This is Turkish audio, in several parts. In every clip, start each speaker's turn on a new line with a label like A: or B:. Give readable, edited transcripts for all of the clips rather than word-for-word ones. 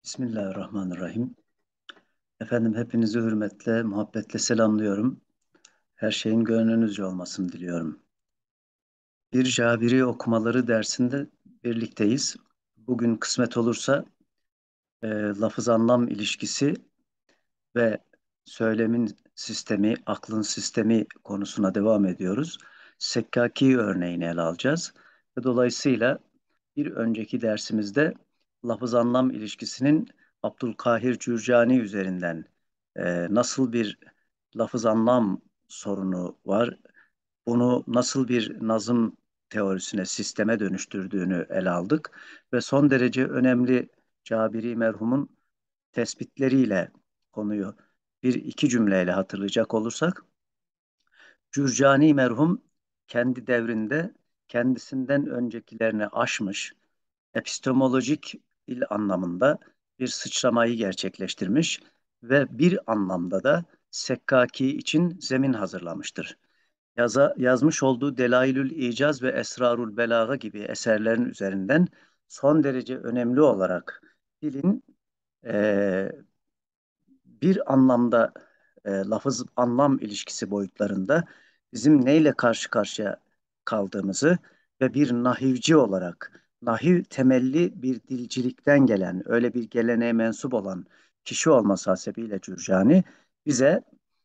A: Bismillahirrahmanirrahim. Efendim hepinizi hürmetle, muhabbetle selamlıyorum. Her şeyin gönlünüzce olmasını diliyorum. Bir Cabiri okumaları dersinde birlikteyiz. Bugün kısmet olursa lafız anlam ilişkisi ve söylemin sistemi, aklın sistemi konusuna devam ediyoruz. Sekkaki örneğini ele alacağız. Ve dolayısıyla bir önceki dersimizde lafız anlam ilişkisinin Abdülkahir Cürcani üzerinden nasıl bir lafız anlam sorunu var, bunu nasıl bir nazım teorisine, sisteme dönüştürdüğünü ele aldık ve son derece önemli Cabiri merhumun tespitleriyle konuyu bir iki cümleyle hatırlayacak olursak, Cürcani merhum kendi devrinde kendisinden öncekilerini aşmış, epistemolojik dil anlamında bir sıçramayı gerçekleştirmiş ve bir anlamda da Sekkaki için zemin hazırlamıştır. Yazmış olduğu Delailül İcaz ve Esrarul Belaga gibi eserlerin üzerinden son derece önemli olarak dilin eee, bir anlamda lafız anlam ilişkisi boyutlarında bizim neyle karşı karşıya kaldığımızı ve bir nahivci olarak nahiv temelli bir dilcilikten gelen, öyle bir geleneğe mensup olan kişi olması hasebiyle Cürcani bize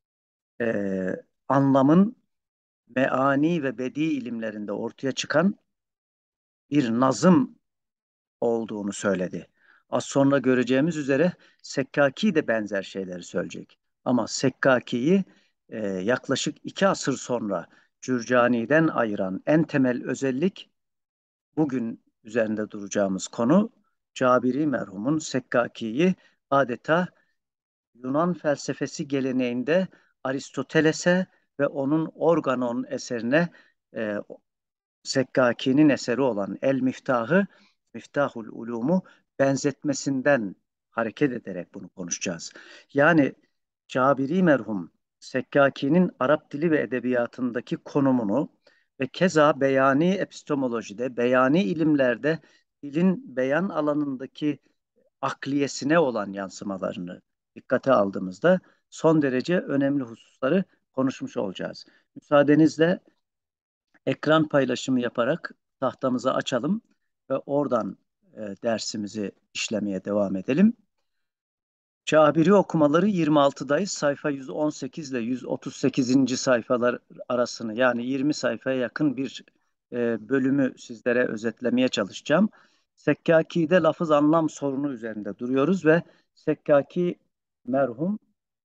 A: anlamın meani ve bedi ilimlerinde ortaya çıkan bir nazım olduğunu söyledi. Az sonra göreceğimiz üzere Sekkaki de benzer şeyleri söyleyecek. Ama Sekkaki'yi yaklaşık 2 asır sonra Cürcani'den ayıran en temel özellik bugün üzerinde duracağımız konu Cabiri merhumun Sekkaki'yi adeta Yunan felsefesi geleneğinde Aristoteles'e ve onun Organon eserine e, Sekkaki'nin eseri olan El Miftahı, Miftahul Ulumu benzetmesinden hareket ederek bunu konuşacağız. Yani Cabiri merhum Sekkaki'nin Arap dili ve edebiyatındaki konumunu ve keza beyani epistemolojide, beyani ilimlerde dilin beyan alanındaki akliyesine olan yansımalarını dikkate aldığımızda son derece önemli hususları konuşmuş olacağız. Müsaadenizle ekran paylaşımı yaparak tahtamızı açalım ve oradan dersimizi işlemeye devam edelim. Cabiri okumaları 26'dayız. Sayfa 118 ile 138. sayfalar arasını yani 20 sayfaya yakın bir bölümü sizlere özetlemeye çalışacağım. Sekkaki'de lafız anlam sorunu üzerinde duruyoruz ve Sekkaki merhum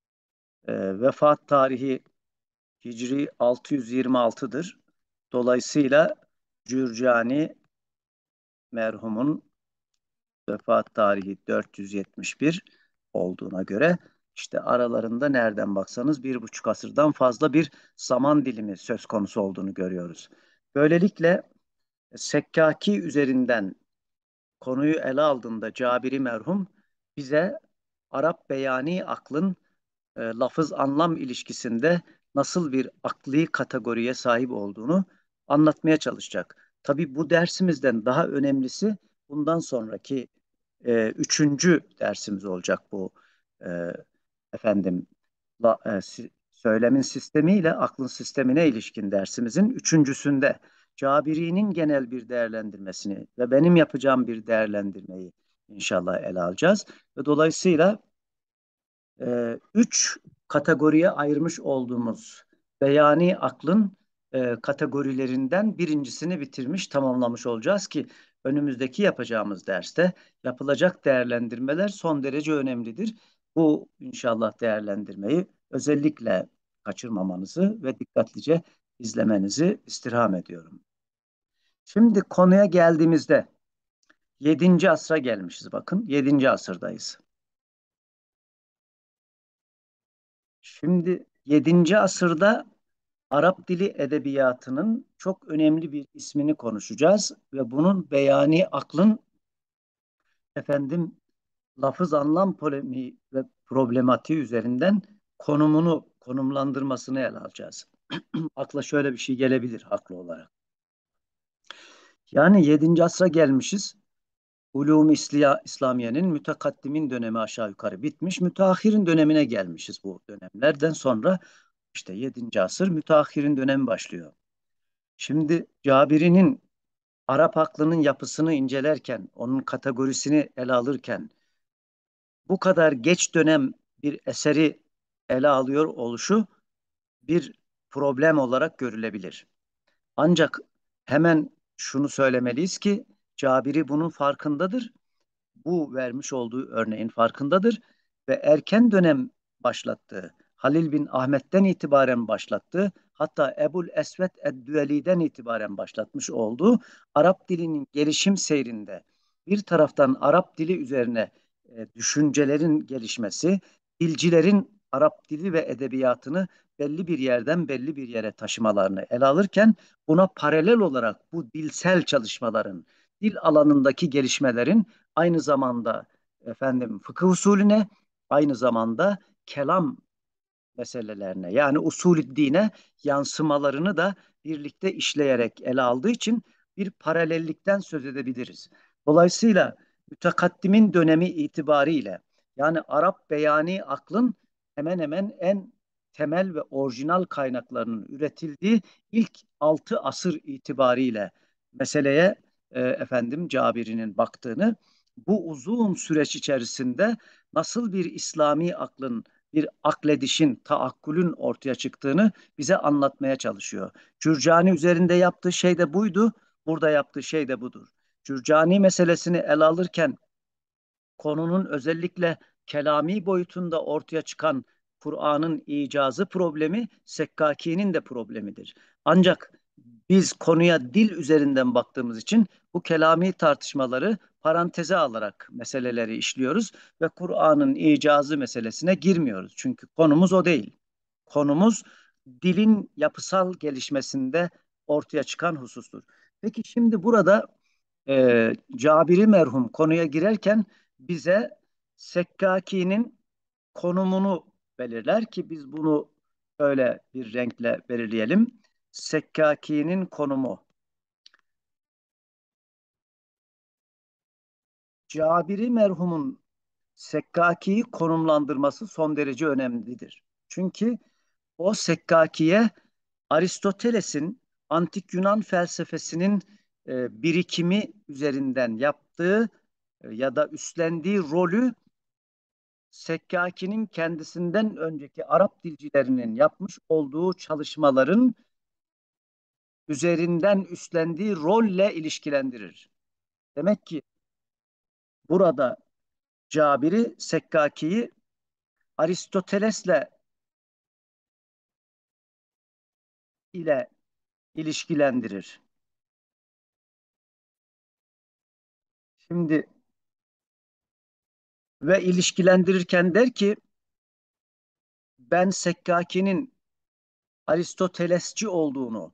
A: vefat tarihi Hicri 626'dır. Dolayısıyla Cürcani merhumun vefat tarihi 471 olduğuna göre işte aralarında nereden baksanız 1,5 asırdan fazla bir zaman dilimi söz konusu olduğunu görüyoruz. Böylelikle Sekkaki üzerinden konuyu ele aldığında Cabiri merhum bize Arap beyani aklın lafız anlam ilişkisinde nasıl bir akli kategoriye sahip olduğunu anlatmaya çalışacak. Tabii bu dersimizden daha önemlisi bundan sonraki üçüncü dersimiz olacak bu e, efendim söylemin sistemiyle aklın sistemine ilişkin dersimizin üçüncüsünde Cabiri'nin genel bir değerlendirmesini ve benim yapacağım bir değerlendirmeyi inşallah ele alacağız. Ve dolayısıyla üç kategoriye ayırmış olduğumuz beyani aklın kategorilerinden birincisini bitirmiş, tamamlamış olacağız ki önümüzdeki yapacağımız derste yapılacak değerlendirmeler son derece önemlidir. Bu inşallah değerlendirmeyi özellikle kaçırmamanızı ve dikkatlice izlemenizi istirham ediyorum. Şimdi konuya geldiğimizde 7. asra gelmişiz bakın. 7. asırdayız. Şimdi 7. asırda Arap dili edebiyatının çok önemli bir ismini konuşacağız ve bunun beyani aklın efendim lafız anlam polemiği ve problematiği üzerinden konumlandırmasını ele alacağız. Akla şöyle bir şey gelebilir haklı olarak. Yani 7. asra gelmişiz. İslamiye'nin mütekaddimin dönemi aşağı yukarı bitmiş. Müteahhirin dönemine gelmişiz bu dönemlerden sonra. İşte 7. asır müteahhirin dönemi başlıyor. Şimdi Cabiri'nin Arap aklının yapısını incelerken, onun kategorisini ele alırken bu kadar geç dönem bir eseri ele alıyor oluşu bir problem olarak görülebilir. Ancak hemen şunu söylemeliyiz ki Cabiri bunun farkındadır, bu vermiş olduğu örneğin farkındadır ve erken dönem başlattığı, Halil bin Ahmet'ten itibaren başlattığı, hatta Ebul Esved Eddüveli'den itibaren başlatmış olduğu Arap dilinin gelişim seyrinde bir taraftan Arap dili üzerine düşüncelerin gelişmesi, dilcilerin Arap dili ve edebiyatını belli bir yerden belli bir yere taşımalarını ele alırken buna paralel olarak bu dilsel çalışmaların, dil alanındaki gelişmelerin aynı zamanda fıkıh usulüne, aynı zamanda kelam meselelerine yani usulü dine yansımalarını da birlikte işleyerek ele aldığı için bir paralellikten söz edebiliriz. Dolayısıyla mütekaddimin dönemi itibariyle yani Arap beyani aklın hemen hemen en temel ve orijinal kaynaklarının üretildiği ilk 6 asır itibariyle meseleye Cabiri'nin baktığını, bu uzun süreç içerisinde nasıl bir İslami aklın, bir akledişin, taakkülün ortaya çıktığını bize anlatmaya çalışıyor. Cürcani üzerinde yaptığı şey de buydu, burada yaptığı şey de budur. Cürcani meselesini ele alırken konunun özellikle kelami boyutunda ortaya çıkan Kur'an'ın icazı problemi Sekkaki'nin de problemidir. Ancak biz konuya dil üzerinden baktığımız için bu kelami tartışmaları paranteze alarak meseleleri işliyoruz ve Kur'an'ın icazı meselesine girmiyoruz. Çünkü konumuz o değil. Konumuz dilin yapısal gelişmesinde ortaya çıkan husustur. Peki şimdi burada Cabiri merhum konuya girerken bize Sekkaki'nin konumunu belirler ki biz bunu öyle bir renkle belirleyelim. Sekkaki'nin konumu. Cabiri merhumun Sekkaki'yi konumlandırması son derece önemlidir. Çünkü o Sekkaki'ye Aristoteles'in antik Yunan felsefesinin birikimi üzerinden yaptığı ya da üstlendiği rolü Sekkaki'nin kendisinden önceki Arap dilcilerinin yapmış olduğu çalışmaların üzerinden üstlendiği rolle ilişkilendirir. Demek ki burada Cabiri Sekkaki'yi Aristoteles'le ile ilişkilendirir. Şimdi ve ilişkilendirirken der ki ben Sekkaki'nin Aristotelesçi olduğunu,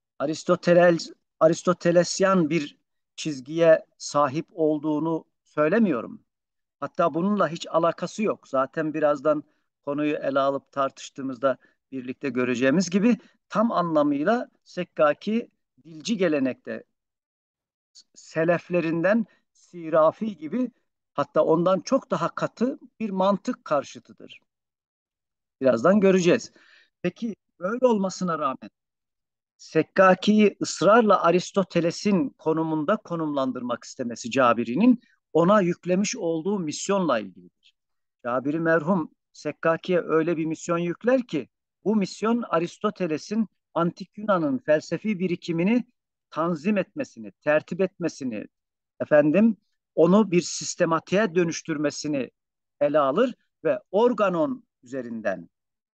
A: Aristotelesyan bir çizgiye sahip olduğunu söylemiyorum. Hatta bununla hiç alakası yok. Zaten birazdan konuyu ele alıp tartıştığımızda birlikte göreceğimiz gibi tam anlamıyla Sekkaki dilci gelenekte seleflerinden Sirafi gibi hatta ondan çok daha katı bir mantık karşıtıdır. Birazdan göreceğiz. Peki böyle olmasına rağmen Sekkaki'yi ısrarla Aristoteles'in konumunda konumlandırmak istemesi Cabiri'nin ona yüklemiş olduğu misyonla ilgilidir. Cabiri merhum Sekkaki'ye öyle bir misyon yükler ki bu misyon Aristoteles'in Antik Yunan'ın felsefi birikimini tanzim etmesini, tertip etmesini, efendim onu bir sistematiğe dönüştürmesini ele alır ve organon üzerinden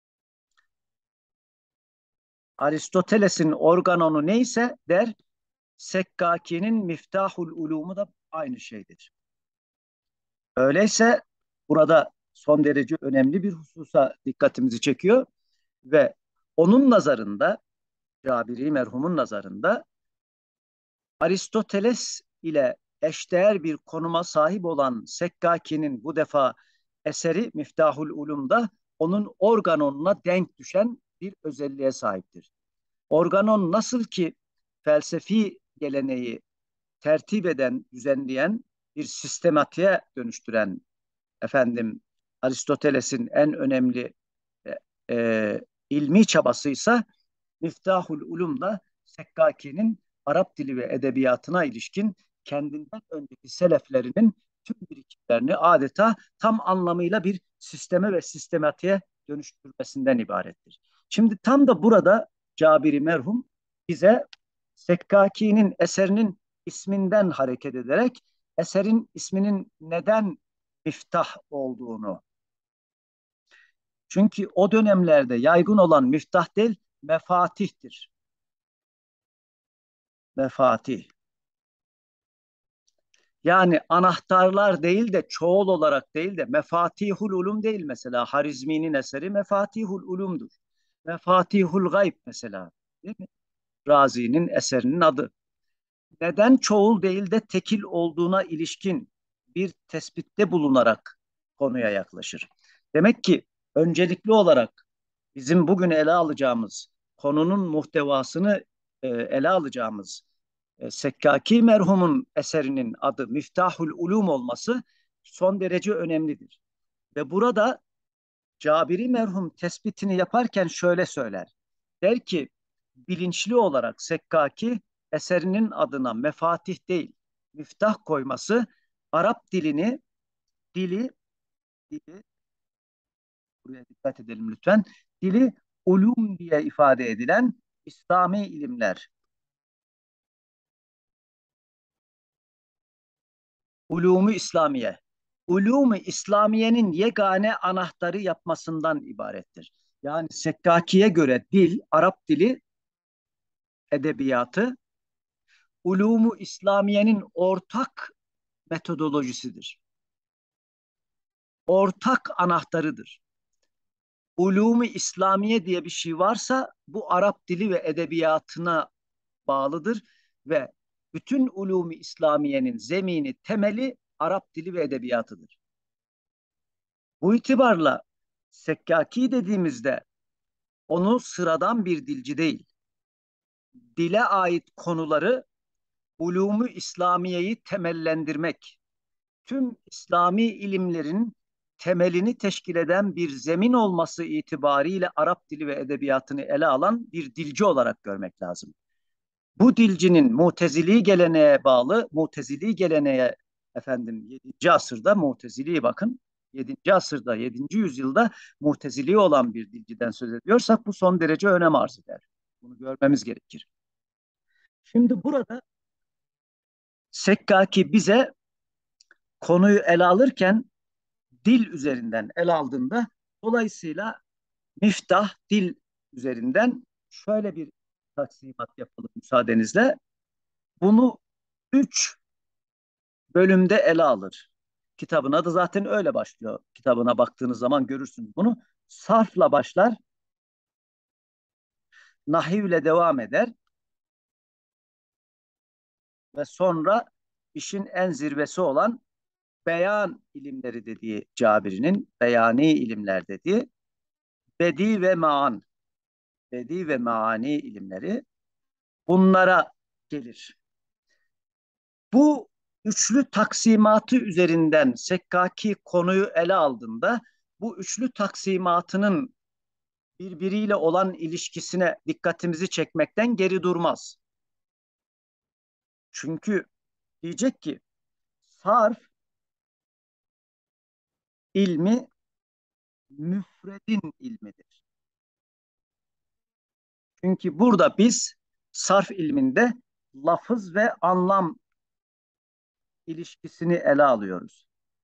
A: Aristoteles'in organonu neyse der, Sekkaki'nin Miftahul Ulumu da aynı şeydir. Öyleyse burada son derece önemli bir hususa dikkatimizi çekiyor ve onun nazarında, Cabiri merhumun nazarında Aristoteles ile eşdeğer bir konuma sahip olan Sekkaki'nin bu defa eseri Miftahul Ulum'da onun organonuna denk düşen bir özelliğe sahiptir. Organon nasıl ki felsefi geleneği tertip eden, düzenleyen bir sistematiğe dönüştüren efendim Aristoteles'in en önemli e, ilmi çabasıysa Miftahul Ulum'da Sekkaki'nin Arap dili ve edebiyatına ilişkin kendinden önceki seleflerinin tüm birikimlerini adeta tam anlamıyla bir sisteme ve sistematiğe dönüştürmesinden ibarettir. Şimdi tam da burada Cabiri merhum bize Sekkaki'nin eserinin isminden hareket ederek eserin isminin neden miftah olduğunu, çünkü o dönemlerde yaygın olan miftah değil, mefatihtir. Mefatih. Yani anahtarlar değil de çoğul olarak değil de mefatihul ulum değil mesela. Harizmi'nin eseri mefatihul ulumdur. Mefatihul gayb mesela. Değil mi? Razi'nin eserinin adı. Neden çoğul değil de tekil olduğuna ilişkin bir tespitte bulunarak konuya yaklaşır. Demek ki öncelikli olarak bizim bugün ele alacağımız konunun muhtevasını ele alacağımız Sekkaki merhumun eserinin adı Miftahul Ulum olması son derece önemlidir. Ve burada Cabiri merhum tespitini yaparken şöyle söyler. Der ki bilinçli olarak Sekkaki eserinin adına mefatih değil, miftah koyması Arap dili, buraya dikkat edelim lütfen, dili ulum diye ifade edilen İslami ilimler, ulumu İslamiye, ulumu İslamiye'nin yegane anahtarı yapmasından ibarettir. Yani Sekkaki'ye göre dil, Arap dili, edebiyatı, ulumu İslamiye'nin ortak metodolojisidir. Ortak anahtarıdır. Ulumu İslamiye diye bir şey varsa bu Arap dili ve edebiyatına bağlıdır ve bütün ulumu İslamiye'nin zemini, temeli Arap dili ve edebiyatıdır. Bu itibarla Sekkaki dediğimizde onu sıradan bir dilci değil, dile ait konuları ulumu İslamiye'yi temellendirmek, tüm İslami ilimlerin temelini teşkil eden bir zemin olması itibariyle Arap dili ve edebiyatını ele alan bir dilci olarak görmek lazım. Bu dilcinin Mutezili geleneğe bağlı, Mutezili geleneğe efendim 7. asırda Mutezili'ye bakın. 7. asırda, 7. yüzyılda Mutezili olan bir dilciden söz ediyorsak bu son derece önem arz eder. Bunu görmemiz gerekir. Şimdi burada Sekkaki bize konuyu ele alırken dil üzerinden ele aldığında dolayısıyla miftah dil üzerinden şöyle bir taksimat yapalım müsaadenizle. Bunu 3 bölümde ele alır. Kitabın adı zaten öyle başlıyor. Kitabına baktığınız zaman görürsünüz bunu. Sarfla başlar, nahivle devam eder ve sonra işin en zirvesi olan beyan ilimleri dediği Cabiri'nin beyani ilimler dediği bedi ve maan, bedi ve maani ilimleri bunlara gelir. Bu üçlü taksimatı üzerinden Sekkaki konuyu ele aldığında bu üçlü taksimatının birbiriyle olan ilişkisine dikkatimizi çekmekten geri durmaz. Çünkü diyecek ki sarf ilmi müfredin ilmidir. Çünkü burada biz sarf ilminde lafız ve anlam ilişkisini ele alıyoruz.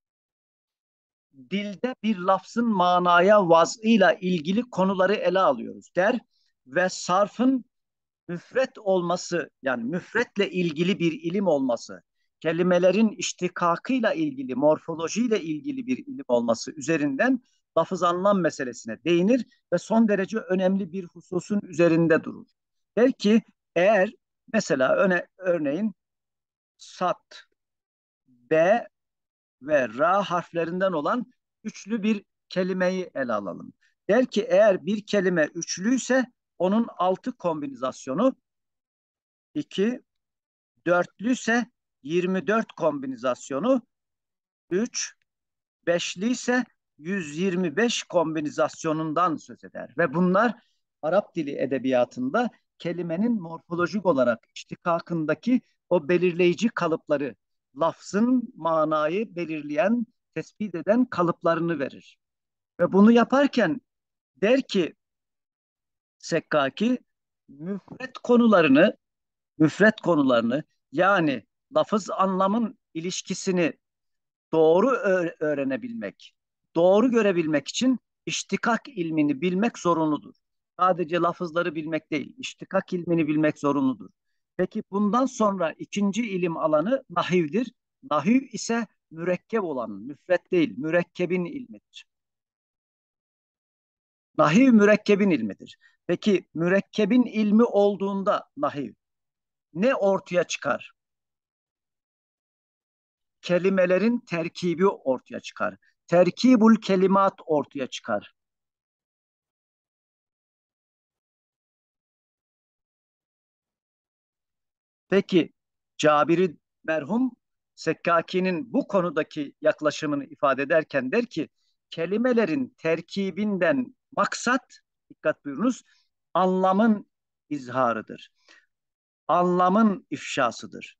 A: Dilde bir lafzın manaya vaz'ıyla ilgili konuları ele alıyoruz der ve sarfın müfret olması, yani müfretle ilgili bir ilim olması, kelimelerin iştikakıyla ilgili, morfolojiyle ilgili bir ilim olması üzerinden lafız anlam meselesine değinir ve son derece önemli bir hususun üzerinde durur. Der ki eğer mesela örneğin sat, b ve ra harflerinden olan üçlü bir kelimeyi ele alalım. Der ki eğer bir kelime üçlüyse onun altı kombinasyonu, iki, dörtlüyse 24 kombinasyonu, 3, beşli ise 125 kombinasyonundan söz eder. Ve bunlar Arap dili edebiyatında kelimenin morfolojik olarak iştikakındaki o belirleyici kalıpları, lafzın manayı belirleyen, tespit eden kalıplarını verir. Ve bunu yaparken der ki Sekkaki, müfret konularını, müfret konularını yani lafız anlamın ilişkisini doğru öğrenebilmek, doğru görebilmek için iştikak ilmini bilmek zorunludur. Sadece lafızları bilmek değil, iştikak ilmini bilmek zorunludur. Peki bundan sonra ikinci ilim alanı nahivdir. Nahiv ise mürekkep olan, müfret değil, mürekkebin ilmidir. Nahiv mürekkebin ilmidir. Peki mürekkebin ilmi olduğunda nahiv ne ortaya çıkar? Kelimelerin terkibi ortaya çıkar. Terkibul kelimat ortaya çıkar. Peki Cabiri merhum Sekkaki'nin bu konudaki yaklaşımını ifade ederken der ki kelimelerin terkibinden maksat, dikkat buyurunuz, anlamın izharıdır. Anlamın ifşasıdır.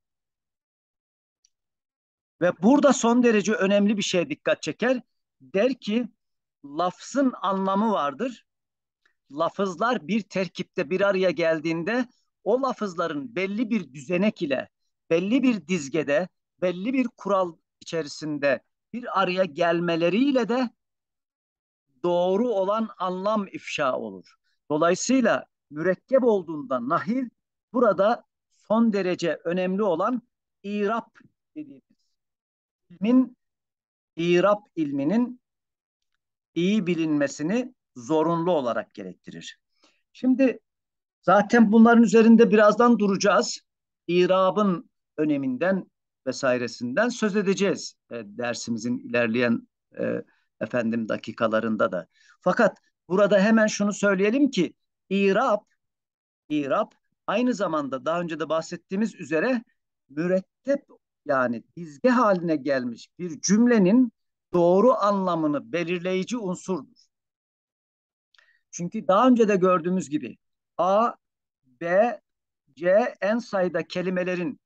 A: Ve burada son derece önemli bir şeye dikkat çeker. Der ki lafzın anlamı vardır. Lafızlar bir terkipte bir araya geldiğinde o lafızların belli bir düzenek ile, belli bir dizgede, belli bir kural içerisinde bir araya gelmeleriyle de doğru olan anlam ifşa olur. Dolayısıyla mürekkep olduğunda nahiv burada son derece önemli olan İrab dediğimiz ilmin, İrab ilminin iyi bilinmesini zorunlu olarak gerektirir. Şimdi zaten bunların üzerinde birazdan duracağız. İrabın öneminden vesairesinden söz edeceğiz dersimizin ilerleyen e, dakikalarında da. Fakat burada hemen şunu söyleyelim ki İrab, İrab aynı zamanda daha önce de bahsettiğimiz üzere mürettep yani dizge haline gelmiş bir cümlenin doğru anlamını belirleyici unsurdur. Çünkü daha önce de gördüğümüz gibi A, B, C en sayıda kelimelerin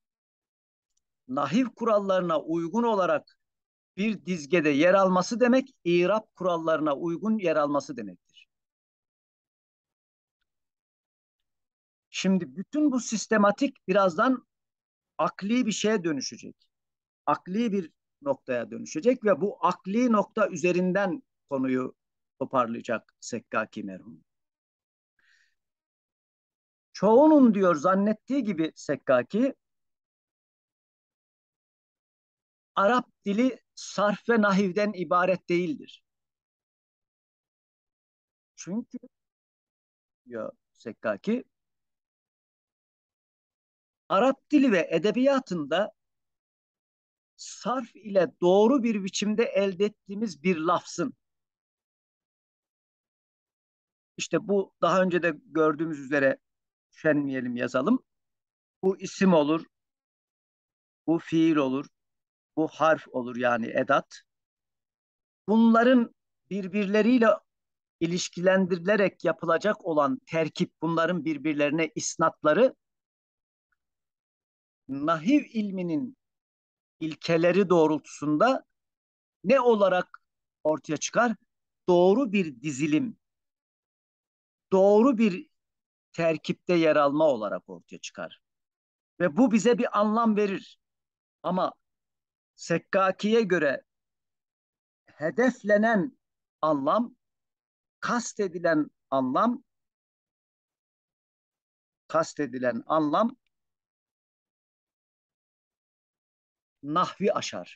A: nahiv kurallarına uygun olarak bir dizgede yer alması demek, İrab kurallarına uygun yer alması demektir. Şimdi bütün bu sistematik birazdan akli bir şeye dönüşecek. Akli bir noktaya dönüşecek ve bu akli nokta üzerinden konuyu toparlayacak Sekkaki merhum. Çoğunun diyor zannettiği gibi Sekkaki, Arap dili sarf ve nahivden ibaret değildir. Çünkü diyor Sekkaki, Arap dili ve edebiyatında sarf ile doğru bir biçimde elde ettiğimiz bir lafzın, işte bu daha önce de gördüğümüz üzere üşenmeyelim yazalım. Bu isim olur, bu fiil olur, bu harf olur yani edat. Bunların birbirleriyle ilişkilendirilerek yapılacak olan terkip, bunların birbirlerine isnatları nahiv ilminin ilkeleri doğrultusunda ne olarak ortaya çıkar? Doğru bir dizilim, doğru bir terkipte yer alma olarak ortaya çıkar. Ve bu bize bir anlam verir. Ama Sekkaki'ye göre hedeflenen anlam, kastedilen anlam, kastedilen anlam nahvi aşar.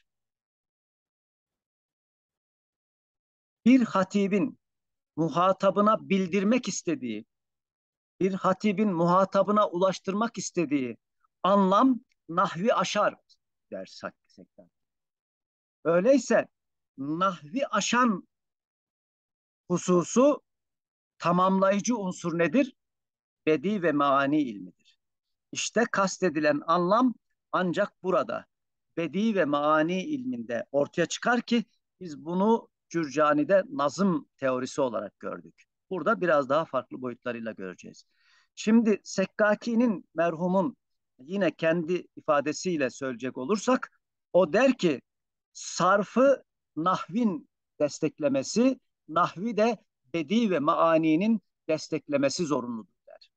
A: Bir hatibin muhatabına bildirmek istediği, bir hatibin muhatabına ulaştırmak istediği anlam nahvi aşar der Sekkaki. Öyleyse nahvi aşan hususu tamamlayıcı unsur nedir? Bedi ve maani ilmidir. İşte kastedilen anlam ancak burada bedi ve maani ilminde ortaya çıkar ki biz bunu Cürcani'de nazım teorisi olarak gördük. Burada biraz daha farklı boyutlarıyla göreceğiz. Şimdi Sekkaki'nin merhumun yine kendi ifadesiyle söyleyecek olursak o der ki sarfı nahvin desteklemesi, nahvi de bedi ve maaninin desteklemesi zorunludur der.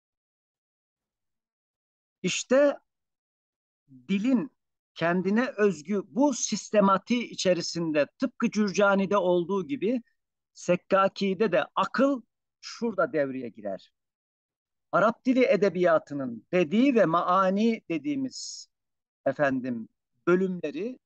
A: İşte dilin kendine özgü bu sistematiği içerisinde tıpkı Cürcani'de olduğu gibi Sekkaki'de de akıl şurada devreye girer. Arap dili edebiyatının bedi ve maani dediğimiz bölümleri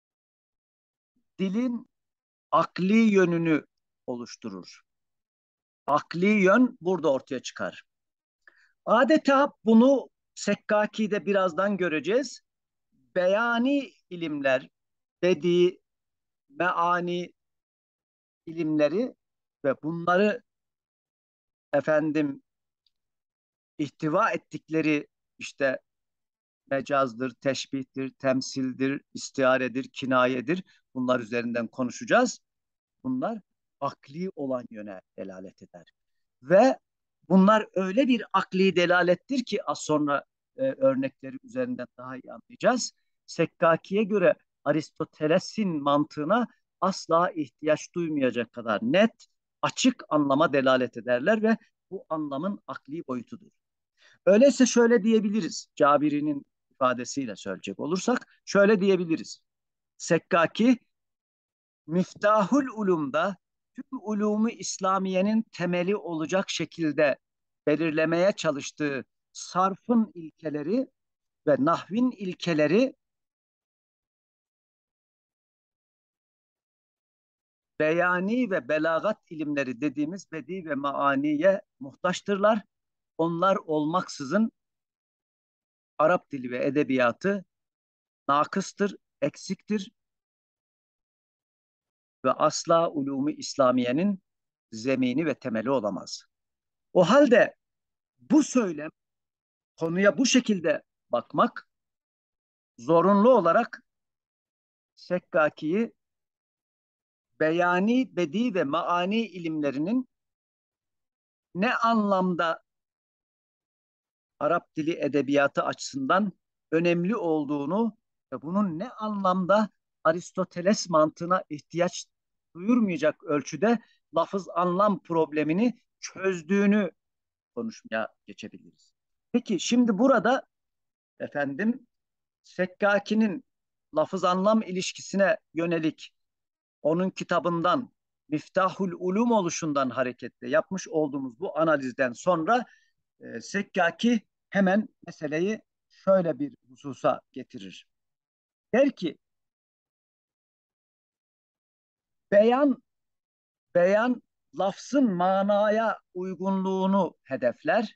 A: dilin akli yönünü oluşturur. Akli yön burada ortaya çıkar. Adeta bunu Sekkaki'de birazdan göreceğiz. Beyani ilimler, bedi, meani ilimleri ve bunları efendim ihtiva ettikleri işte mecazdır, teşbihtir, temsildir, istiaredir, kinayedir. Bunlar üzerinden konuşacağız. Bunlar akli olan yöne delalet eder. Ve bunlar öyle bir akli delalettir ki az sonra örnekleri üzerinden daha iyi anlayacağız. Sekkaki'ye göre Aristoteles'in mantığına asla ihtiyaç duymayacak kadar net, açık anlama delalet ederler ve bu anlamın akli boyutudur. Öyleyse şöyle diyebiliriz, Cabiri'nin ifadesiyle söyleyecek olursak, şöyle diyebiliriz. Sekkaki, Miftahul Ulum'da tüm ulumu İslamiye'nin temeli olacak şekilde belirlemeye çalıştığı sarfın ilkeleri ve nahvin ilkeleri beyani ve belagat ilimleri dediğimiz bedi ve maaniye muhtaçtırlar. Onlar olmaksızın Arap dili ve edebiyatı nakıstır, eksiktir ve asla ulumu İslamiye'nin zemini ve temeli olamaz. O halde bu söylem konuya bu şekilde bakmak zorunlu olarak Sekkaki'yi beyani, bedi ve maani ilimlerinin ne anlamda Arap dili edebiyatı açısından önemli olduğunu ve bunun ne anlamda Aristoteles mantığına ihtiyaç duyurmayacak ölçüde lafız anlam problemini çözdüğünü konuşmaya geçebiliriz. Peki şimdi burada efendim Sekkaki'nin lafız anlam ilişkisine yönelik onun kitabından Miftahul Ulum oluşundan hareketle yapmış olduğumuz bu analizden sonra Sekkaki hemen meseleyi şöyle bir hususa getirir. Der ki beyan beyan lafzın manaya uygunluğunu hedefler.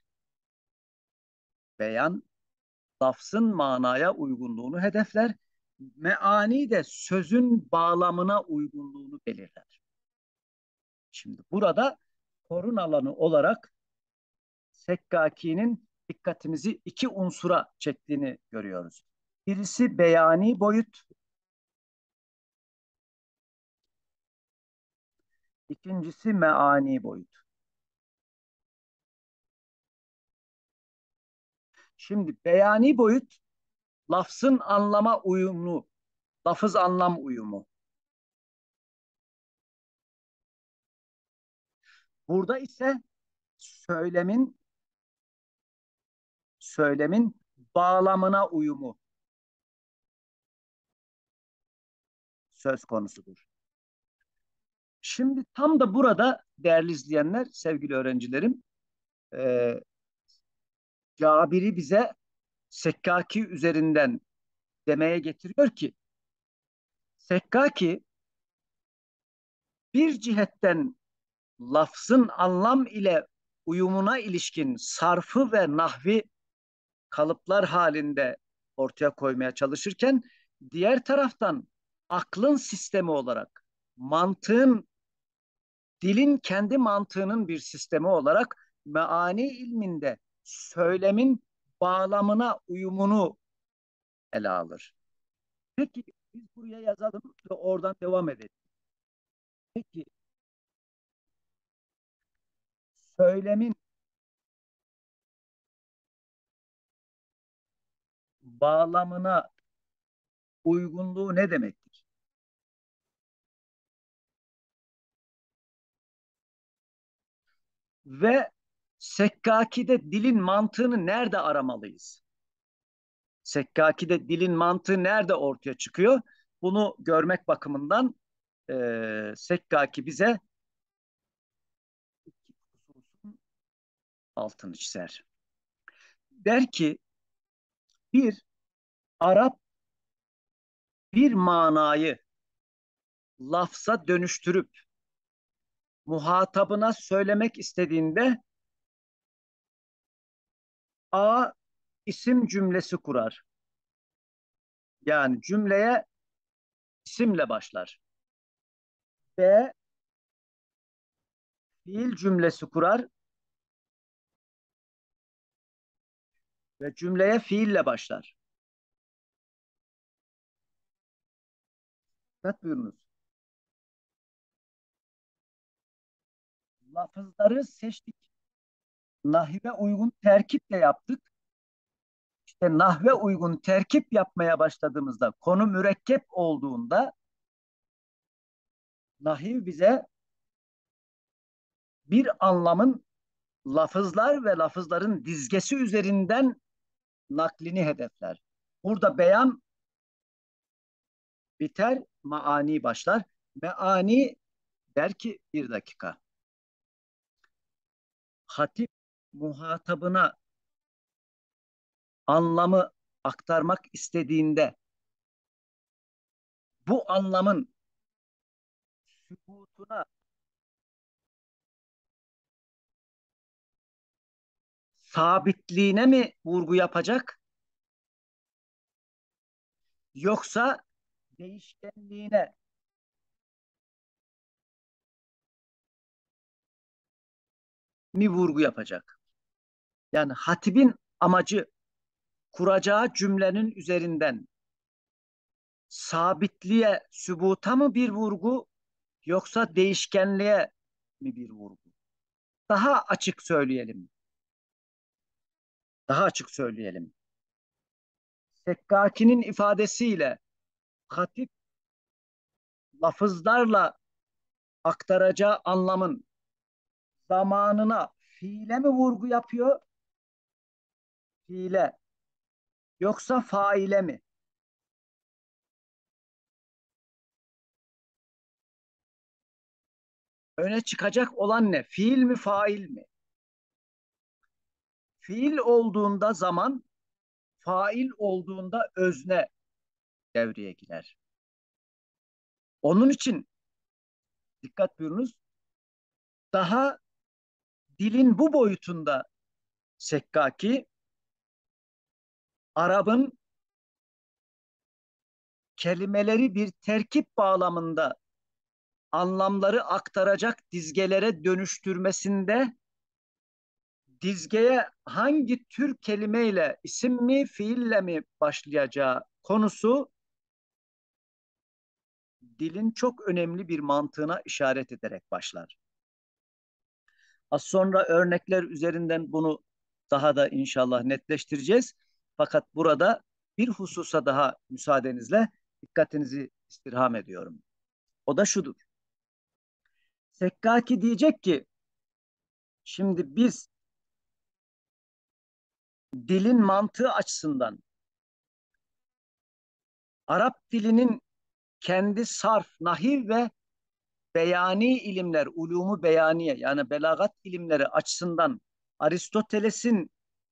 A: Beyan lafzın manaya uygunluğunu hedefler. Meani de sözün bağlamına uygunluğunu belirler. Şimdi burada korun alanı olarak Sekkaki'nin dikkatimizi iki unsura çektiğini görüyoruz. Birisi beyani boyut, ikincisi meani boyut. Şimdi beyani boyut lafzın anlama uyumlu, lafız anlam uyumu. Burada ise söylemin söylemin bağlamına uyumu söz konusudur. Şimdi tam da burada değerli izleyenler, sevgili öğrencilerim, e, Cabiri bize Sekkaki üzerinden demeye getiriyor ki Sekkaki bir cihetten lafzın anlam ile uyumuna ilişkin sarfı ve nahvi kalıplar halinde ortaya koymaya çalışırken diğer taraftan aklın sistemi olarak mantığın dilin kendi mantığının bir sistemi olarak meani ilminde söylemin bağlamına uyumunu ele alır. Peki biz buraya yazalım ve oradan devam edelim. Peki söylemin bağlamına uygunluğu ne demektir? Ve Sekkaki'de dilin mantığını nerede aramalıyız? Sekkaki'de dilin mantığı nerede ortaya çıkıyor? Bunu görmek bakımından Sekkaki bize iki hususun altını çizer. Der ki bir Arap bir manayı lafza dönüştürüp muhatabına söylemek istediğinde A isim cümlesi kurar. Yani cümleye isimle başlar. B fiil cümlesi kurar ve cümleye fiille başlar. Dikkat buyurunuz. Lafızları seçtik. Nahve uygun terkiple yaptık. İşte nahve uygun terkip yapmaya başladığımızda, konu mürekkep olduğunda nahiv bize bir anlamın lafızlar ve lafızların dizgesi üzerinden naklini hedefler. Burada beyan biter, maani başlar. Meani der ki bir dakika. Hatip muhatabına anlamı aktarmak istediğinde bu anlamın sübutuna, sabitliğine mi vurgu yapacak yoksa değişkenliğine mi vurgu yapacak? Yani hatibin amacı kuracağı cümlenin üzerinden sabitliğe, sübuta mı bir vurgu yoksa değişkenliğe mi bir vurgu? Daha açık söyleyelim. Daha açık söyleyelim. Sekkaki'nin ifadesiyle hatip lafızlarla aktaracağı anlamın zamanına fiile mi vurgu yapıyor? Fiile. Yoksa faile mi? Öne çıkacak olan ne? Fiil mi, fail mi? Fiil olduğunda zaman, fail olduğunda özne devreye girer. Onun için dikkat buyurunuz. Daha dilin bu boyutunda Sekkaki, Arap'ın kelimeleri bir terkip bağlamında anlamları aktaracak dizgelere dönüştürmesinde dizgeye hangi tür kelimeyle, isim mi, fiille mi başlayacağı konusu dilin çok önemli bir mantığına işaret ederek başlar. Az sonra örnekler üzerinden bunu daha da inşallah netleştireceğiz. Fakat burada bir hususa daha müsaadenizle dikkatinizi istirham ediyorum. O da şudur. Sekkaki diyecek ki, şimdi biz dilin mantığı açısından Arap dilinin kendi sarf, nahiv ve beyani ilimler, ulumu beyaniye yani belagat ilimleri açısından Aristoteles'in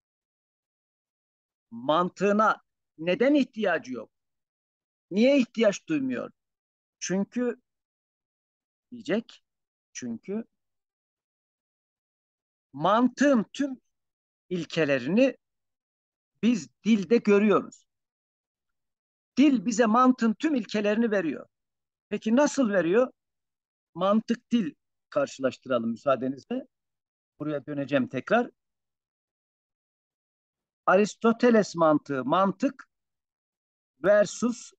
A: mantığına neden ihtiyacı yok? Niye ihtiyaç duymuyor? Çünkü diyecek, çünkü mantığın tüm ilkelerini biz dilde görüyoruz. Dil bize mantığın tüm ilkelerini veriyor. Peki nasıl veriyor? Mantık dil karşılaştıralım müsaadenizle. Buraya döneceğim tekrar. Aristoteles mantığı, mantık versus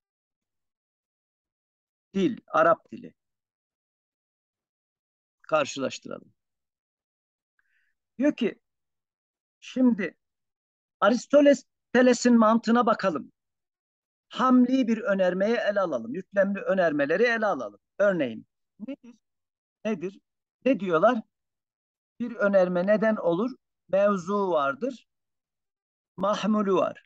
A: dil, Arap dili. Karşılaştıralım. Diyor ki şimdi Aristoteles'in mantığına bakalım. Hamli bir önermeyi ele alalım. Yüklemli önermeleri ele alalım. Örneğin nedir? Nedir? Ne diyorlar? Bir önerme neden olur? Mevzu vardır, mahmulu var.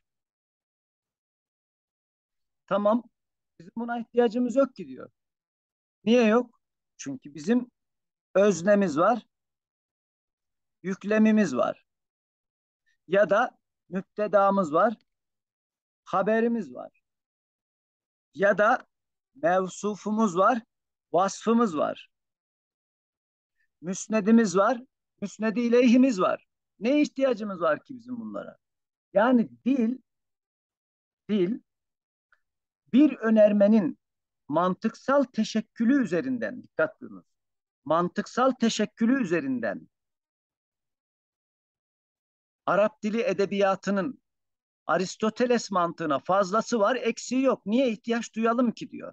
A: Tamam, bizim buna ihtiyacımız yok ki diyor. Niye yok? Çünkü bizim öznemiz var, yüklemimiz var. Ya da müptedamız var, haberimiz var. Ya da mevsufumuz var, vasfımız var. Müsnedimiz var, müsnedi ileyhimiz var. Ne ihtiyacımız var ki bizim bunlara? Yani dil bir önermenin mantıksal teşekkülü üzerinden, dikkat buyurun. Mantıksal teşekkülü üzerinden Arap dili edebiyatının Aristoteles mantığına fazlası var, eksiği yok. Niye ihtiyaç duyalım ki diyor.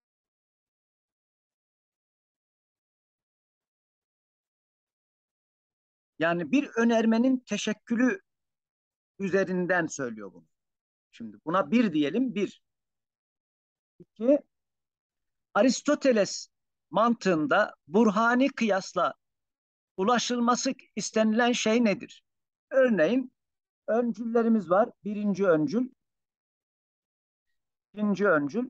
A: Yani bir önermenin teşekkülü üzerinden söylüyor bunu. Şimdi buna bir diyelim, bir. İki, Aristoteles mantığında burhani kıyasla ulaşılması istenilen şey nedir? Örneğin öncüllerimiz var. Birinci öncül, ikinci öncül,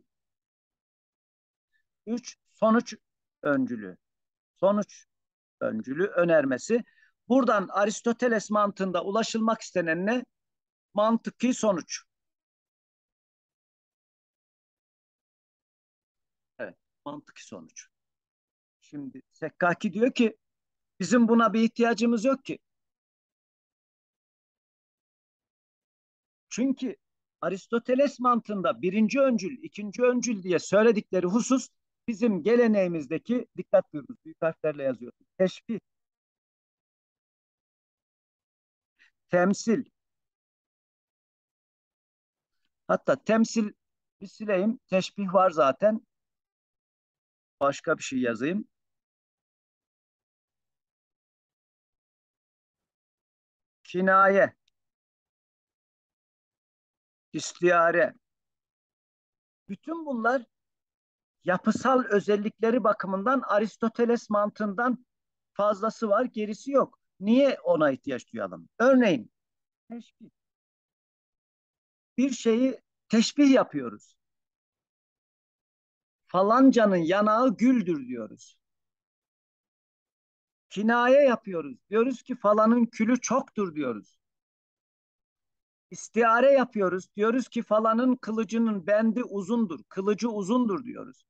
A: üç sonuç öncülü. Sonuç öncülü önermesi. Buradan Aristoteles mantığında ulaşılmak istenen ne? Mantıki sonuç. Evet, mantıki sonuç. Şimdi Sekkaki diyor ki bizim buna bir ihtiyacımız yok ki. Çünkü Aristoteles mantığında birinci öncül, ikinci öncül diye söyledikleri husus bizim geleneğimizdeki, dikkat buyurunuz, büyük harflerle yazıyorum. Teşbih, temsil, hatta temsil bir sileyim, teşbih var zaten. Başka bir şey yazayım. Kinaye, istiyare. Bütün bunlar yapısal özellikleri bakımından Aristoteles mantığından fazlası var, gerisi yok. Niye ona ihtiyaç duyalım? Örneğin teşbih. Bir şeyi teşbih yapıyoruz. Falancanın yanağı güldür diyoruz. Kinaye yapıyoruz. Diyoruz ki falanın külü çoktur diyoruz. İstiare yapıyoruz. Diyoruz ki falanın kılıcının bendi uzundur, kılıcı uzundur diyoruz.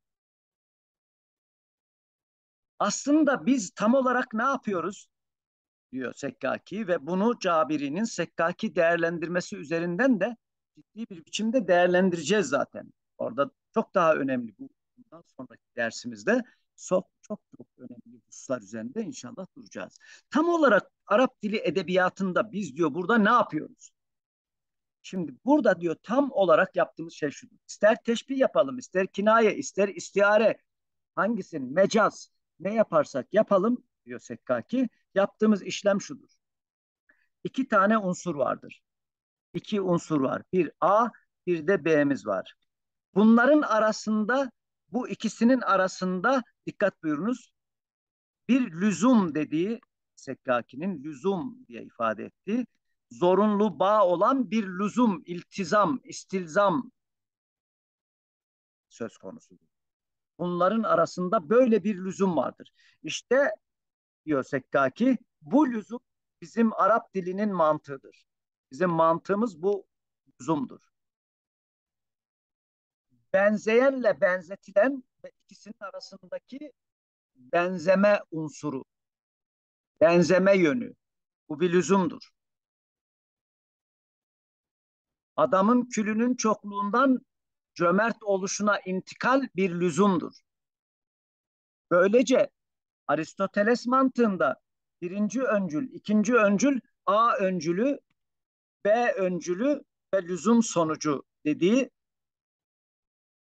A: Aslında biz tam olarak ne yapıyoruz diyor Sekkaki ve bunu Cabiri'nin Sekkaki değerlendirmesi üzerinden de ciddi bir biçimde değerlendireceğiz zaten. Orada çok daha önemli bu. Bundan sonraki dersimizde çok önemli hususlar üzerinde inşallah duracağız. Tam olarak Arap dili edebiyatında biz diyor burada ne yapıyoruz? Şimdi burada diyor tam olarak yaptığımız şey şudur. İster teşbih yapalım, ister kinaye, ister istiare, hangisinin mecaz ne yaparsak yapalım diyor Sekkaki. Yaptığımız işlem şudur. İki tane unsur vardır. İki unsur var. Bir A, bir de B'miz var. Bunların arasında, bu ikisinin arasında dikkat buyurunuz. Bir lüzum dediği, Sekkaki'nin lüzum diye ifade ettiği zorunlu bağ olan bir lüzum, iltizam, istilzam söz konusudur. Bunların arasında böyle bir lüzum vardır. İşte diyor Sekkaki, bu lüzum bizim Arap dilinin mantığıdır. Bizim mantığımız bu lüzumdur. Benzeyenle benzetilen ve ikisinin arasındaki benzeme unsuru, benzeme yönü. Bu bir lüzumdur. Adamın külünün çokluğundan cömert oluşuna intikal bir lüzumdur. Böylece Aristoteles mantığında birinci öncül, ikinci öncül, A öncülü, B öncülü ve lüzum sonucu dediği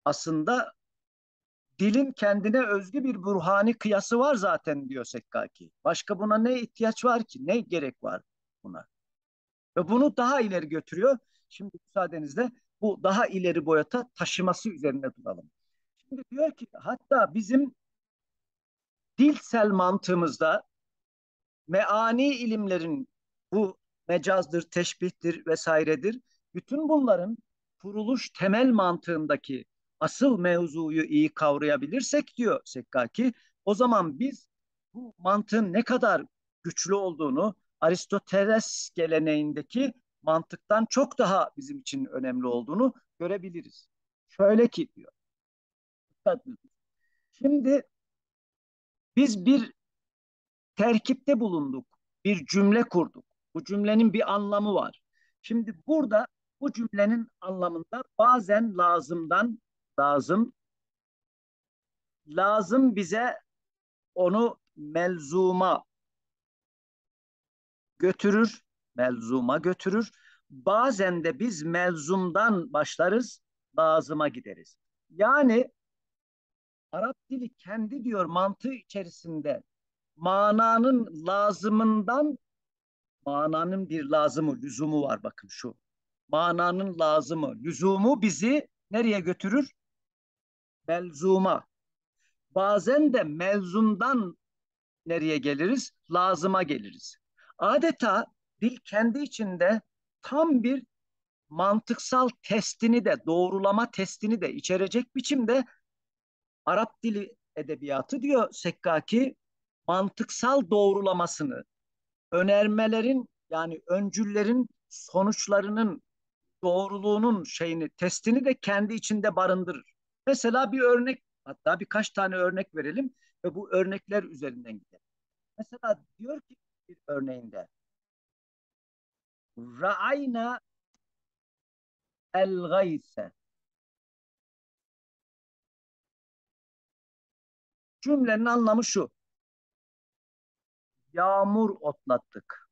A: Aslında dilin kendine özgü bir ruhani kıyası var zaten diyor Sekkaki. Başka buna ne ihtiyaç var ki? Ne gerek var buna? Ve bunu daha ileri götürüyor. Şimdi müsaadenizle bu daha ileri boyuta taşıması üzerine duralım. Şimdi diyor ki hatta bizim dilsel mantığımızda meani ilimlerin bu mecazdır, teşbihtir vesairedir. Bütün bunların kuruluş temel mantığındaki asıl mevzuyu iyi kavrayabilirsek diyor Sekkaki, o zaman biz bu mantığın ne kadar güçlü olduğunu Aristoteles geleneğindeki mantıktan çok daha bizim için önemli olduğunu görebiliriz. Şöyle ki diyor. Şimdi biz bir terkipte bulunduk. Bir cümle kurduk. Bu cümlenin bir anlamı var. Şimdi burada bu cümlenin anlamında bazen lazım lazım bize onu götürür, melzuma götürür. Bazen de biz melzumdan başlarız, lazıma gideriz. Yani Arap dili kendi diyor mantığı içerisinde mananın lazımından mananın bir lazımı, lüzumu var bakın şu. Mananın lazımı, lüzumu bizi nereye götürür? Melzuma. Bazen de melzumdan nereye geliriz? Lazıma geliriz. Adeta dil kendi içinde tam bir mantıksal testini de, doğrulama testini de içerecek biçimde Arap dili edebiyatı diyor Sekkaki, mantıksal doğrulamasını, önermelerin yani öncüllerin sonuçlarının doğruluğunun testini de kendi içinde barındırır. Mesela bir örnek, hatta birkaç tane örnek verelim ve bu örnekler üzerinden gidelim. Mesela diyor ki bir örneğinde Ra'ayna el gayse, cümlenin anlamı şu: yağmur otlattık.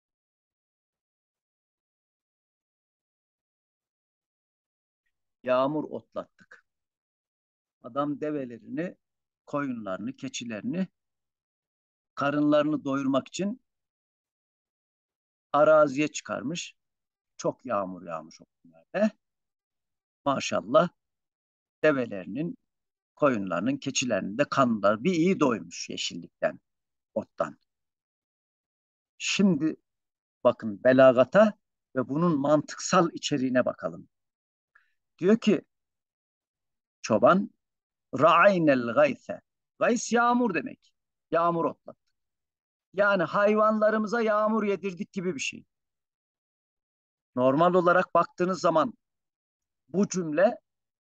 A: Yağmur otlattık. Adam develerini, koyunlarını, keçilerini karınlarını doyurmak için araziye çıkarmış. Çok yağmur yağmış o günlerde. Maşallah develerinin, koyunlarının, keçilerinin de kanlar bir iyi doymuş yeşillikten, ottan. Şimdi bakın belagata ve bunun mantıksal içeriğine bakalım. Diyor ki çoban, ra'aynel gayse. Gays yağmur demek. Yağmur otlat. Yani hayvanlarımıza yağmur yedirdik gibi bir şey. Normal olarak baktığınız zaman bu cümle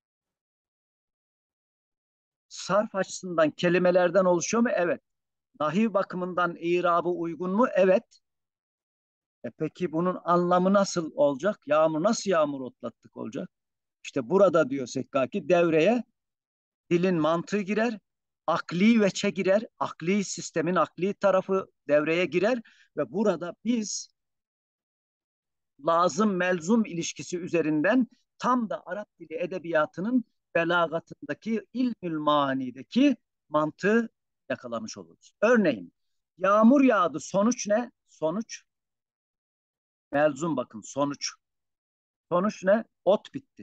A: sarf açısından kelimelerden oluşuyor mu? Evet. Nahiv bakımından irabı uygun mu? Evet. Peki bunun anlamı nasıl olacak? Yağmur nasıl yağmur otlattık olacak? İşte burada diyor Sekkaki devreye dilin mantığı girer, akli veçe girer, akli sistemin akli tarafı devreye girer ve burada biz lazım melzum ilişkisi üzerinden tam da Arap dili edebiyatının belagatındaki ilmül manideki mantığı yakalamış oluruz. Örneğin yağmur yağdı, sonuç ne? Sonuç melzum, bakın sonuç. Sonuç ne? Ot bitti.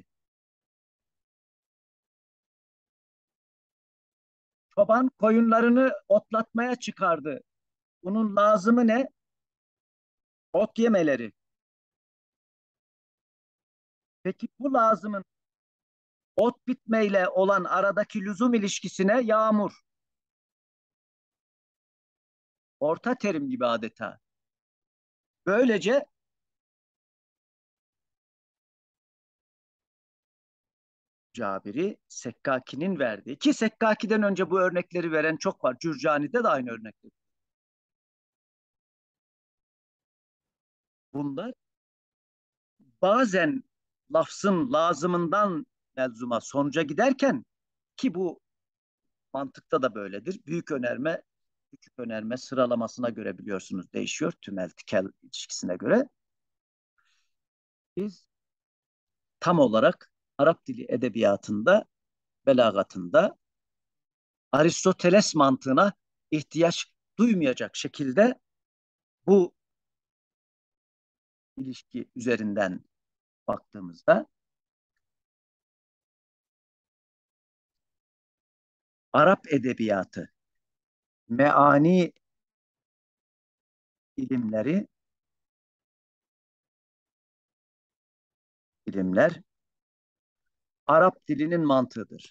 A: Çoban koyunlarını otlatmaya çıkardı. Bunun lazımı ne? Ot yemeleri. Peki bu lazımın ot bitmeyle olan aradaki lüzum ilişkisine yağmur. Orta terim gibi adeta. Böylece Cabiri Sekkaki'nin verdiği, ki Sekkaki'den önce bu örnekleri veren çok var. Cürcani'de de aynı örnekler. Bunlar bazen lafzın lazımından melzuma sonuca giderken, ki bu mantıkta da böyledir. Büyük önerme, küçük önerme sıralamasına göre biliyorsunuz değişiyor. Tümel tikel ilişkisine göre. Biz tam olarak Arap dili edebiyatında belagatında Aristoteles mantığına ihtiyaç duymayacak şekilde bu ilişki üzerinden baktığımızda Arap edebiyatı, meani ilimleri, ilimler Arap dilinin mantığıdır.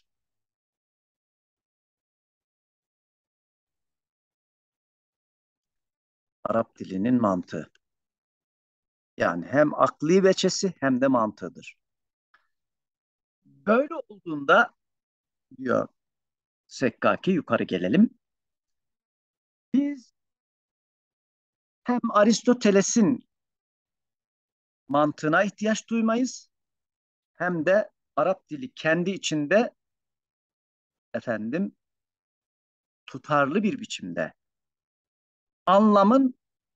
A: Arap dilinin mantığı. Yani hem akli veçesi hem de mantığıdır. Böyle olduğunda diyor Sekkaki, yukarı gelelim. Biz hem Aristoteles'in mantığına ihtiyaç duymayız hem de Arap dili kendi içinde efendim tutarlı bir biçimde anlamın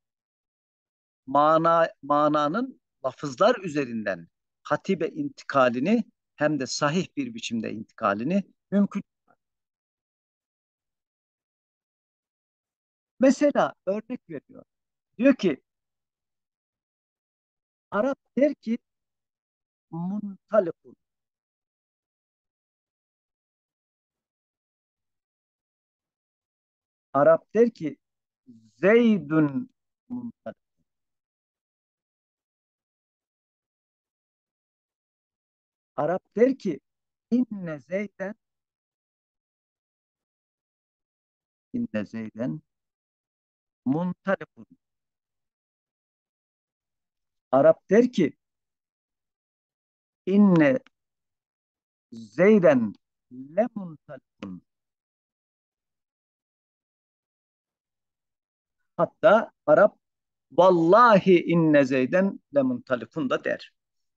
A: mananın lafızlar üzerinden hatibe intikalini hem de sahih bir biçimde intikalini mümkün. Mesela örnek veriyor. Diyor ki Arap der ki muntalikun. Arap der ki Zeydun muntalik. Arap der ki inne Zeyden inne Zeyden muntalikun. Arap der ki inne Zeyden le muntalikun. Hatta Arap vallahi inne Zeyden le muntalikun da der.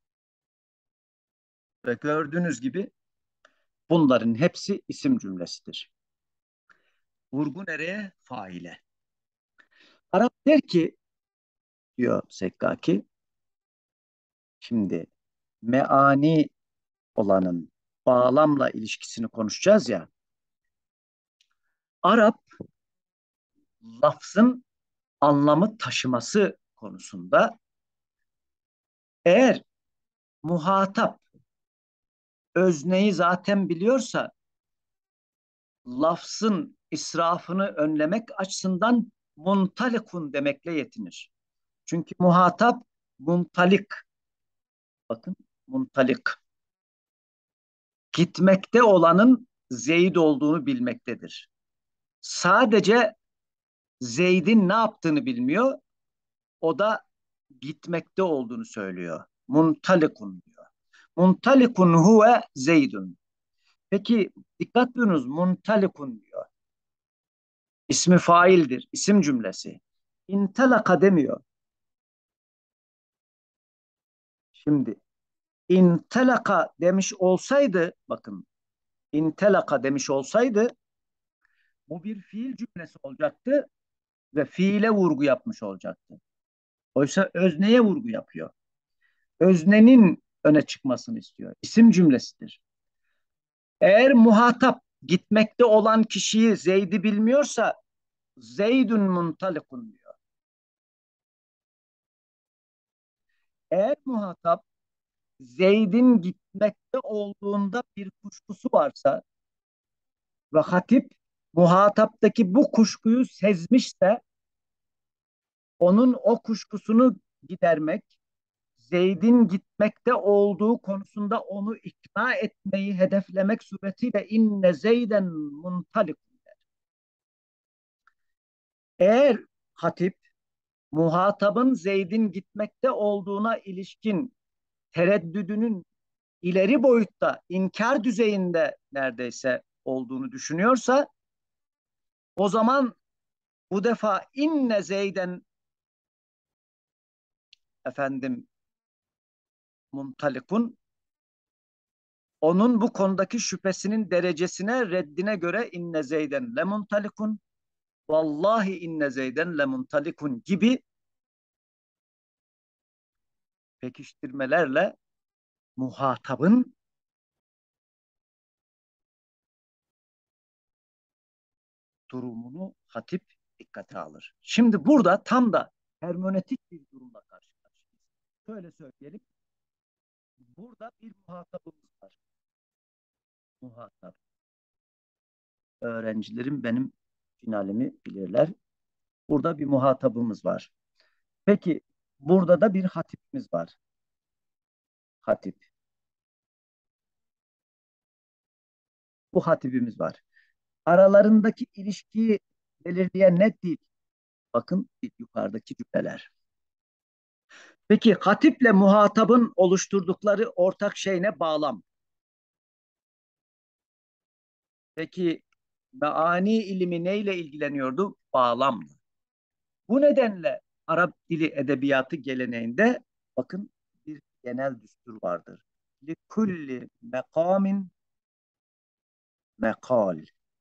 A: Ve gördüğünüz gibi bunların hepsi isim cümlesidir. Vurgu nereye? Faile. Arap der ki diyor Sekkaki, şimdi meani olanın bağlamla ilişkisini konuşacağız ya. Arap lafzın anlamı taşıması konusunda eğer muhatap özneyi zaten biliyorsa lafzın israfını önlemek açısından muntalikun demekle yetinir. Çünkü muhatap muntalik, bakın muntalik, gitmekte olanın Zeyd olduğunu bilmektedir. Sadece Zeyd'in ne yaptığını bilmiyor. O da gitmekte olduğunu söylüyor. Muntalikun diyor. Muntalikun huve Zeydun. Peki dikkat buyurunuz, muntalikun diyor. İsmi faildir, isim cümlesi. İntelaka demiyor. Şimdi intelaka demiş olsaydı, bakın intelaka demiş olsaydı bu bir fiil cümlesi olacaktı ve fiile vurgu yapmış olacaktı. Oysa özneye vurgu yapıyor. Öznenin öne çıkmasını istiyor. İsim cümlesidir. Eğer muhatap gitmekte olan kişiyi Zeyd'i bilmiyorsa Zeydün muntalikun diyor. Eğer muhatap Zeyd'in gitmekte olduğunda bir kuşkusu varsa ve hatip muhataptaki bu kuşkuyu sezmişse onun o kuşkusunu gidermek, Zeyd'in gitmekte olduğu konusunda onu ikna etmeyi hedeflemek suretiyle inne Zeyden muntalik. Eğer hatip muhatabın Zeyd'in gitmekte olduğuna ilişkin tereddüdünün ileri boyutta inkar düzeyinde neredeyse olduğunu düşünüyorsa o zaman bu defa inne Zeyden efendim muntalikun onun bu konudaki şüphesinin derecesine reddine göre inne Zeyden le muntalikun vallahi inne Zeyden le muntalikun gibi pekiştirmelerle muhatabın durumunu hatip dikkate alır. Şimdi burada tam da hermenötik bir durumla karşı karşıyayız. Şöyle söyleyelim. Burada bir muhatabımız var. Muhatap. Öğrencilerim benim finalimi bilirler. Burada bir muhatabımız var. Peki burada da bir hatipimiz var. Hatip. Bu hatibimiz var. Aralarındaki ilişkiyi belirleyen net değil. Bakın yukarıdaki cümleler. Peki hatiple muhatabın oluşturdukları ortak şey ne? Bağlam. Peki meani ilmi neyle ilgileniyordu? Bağlamdı. Bu nedenle Arap dili edebiyatı geleneğinde bakın bir genel düstur vardır. Likulli mekamin mekal.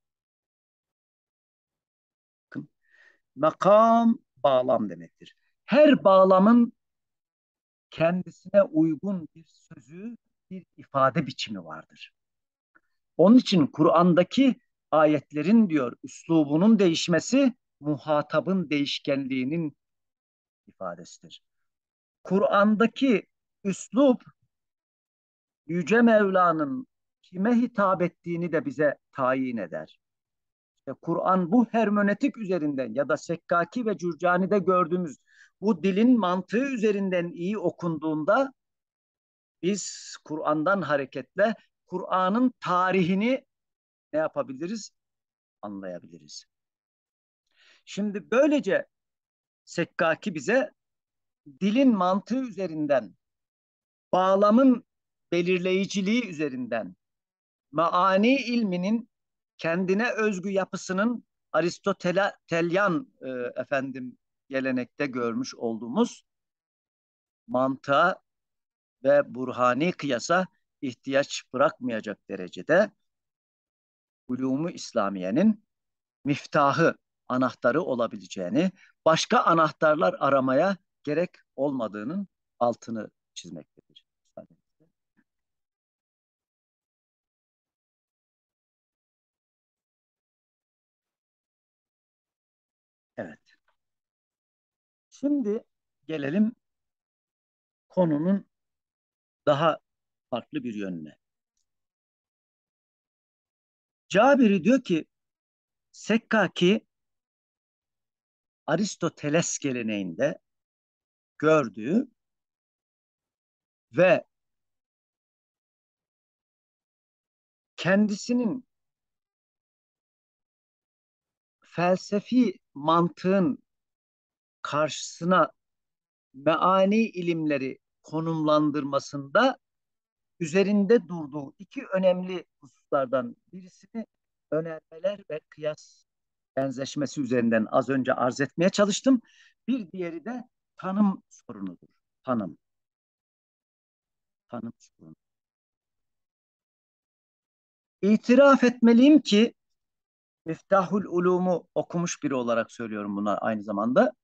A: Bakın, makam bağlam demektir. Her bağlamın kendisine uygun bir sözü, bir ifade biçimi vardır. Onun için Kur'an'daki ayetlerin diyor üslubunun değişmesi muhatabın değişkenliğinin ifadesidir. Kur'an'daki üslup Yüce Mevla'nın kime hitap ettiğini de bize tayin eder. İşte Kur'an bu hermenötik üzerinden ya da Sekkaki ve Cürcani'de gördüğümüz bu dilin mantığı üzerinden iyi okunduğunda biz Kur'an'dan hareketle Kur'an'ın tarihini ne yapabiliriz? Anlayabiliriz. Şimdi böylece Sekkaki bize dilin mantığı üzerinden, bağlamın belirleyiciliği üzerinden, maani ilminin kendine özgü yapısının Aristotelyan efendim gelenekte görmüş olduğumuz mantığa ve burhani kıyasa ihtiyaç bırakmayacak derecede ulûmu İslamiye'nin miftahı, anahtarı olabileceğini, başka anahtarlar aramaya gerek olmadığının altını çizmektedir. Evet. Şimdi gelelim konunun daha farklı bir yönüne. Cabiri diyor ki Sekkaki Aristoteles geleneğinde gördüğü ve kendisinin felsefi mantığın karşısına meani ilimleri konumlandırmasında üzerinde durduğu iki önemli hususlardan birisini önermeler ve kıyas benzeşmesi üzerinden az önce arz etmeye çalıştım. Bir diğeri de tanım sorunudur. Tanım. Tanım sorunu. İtiraf etmeliyim ki Miftahul Ulum'u okumuş biri olarak söylüyorum buna aynı zamanda.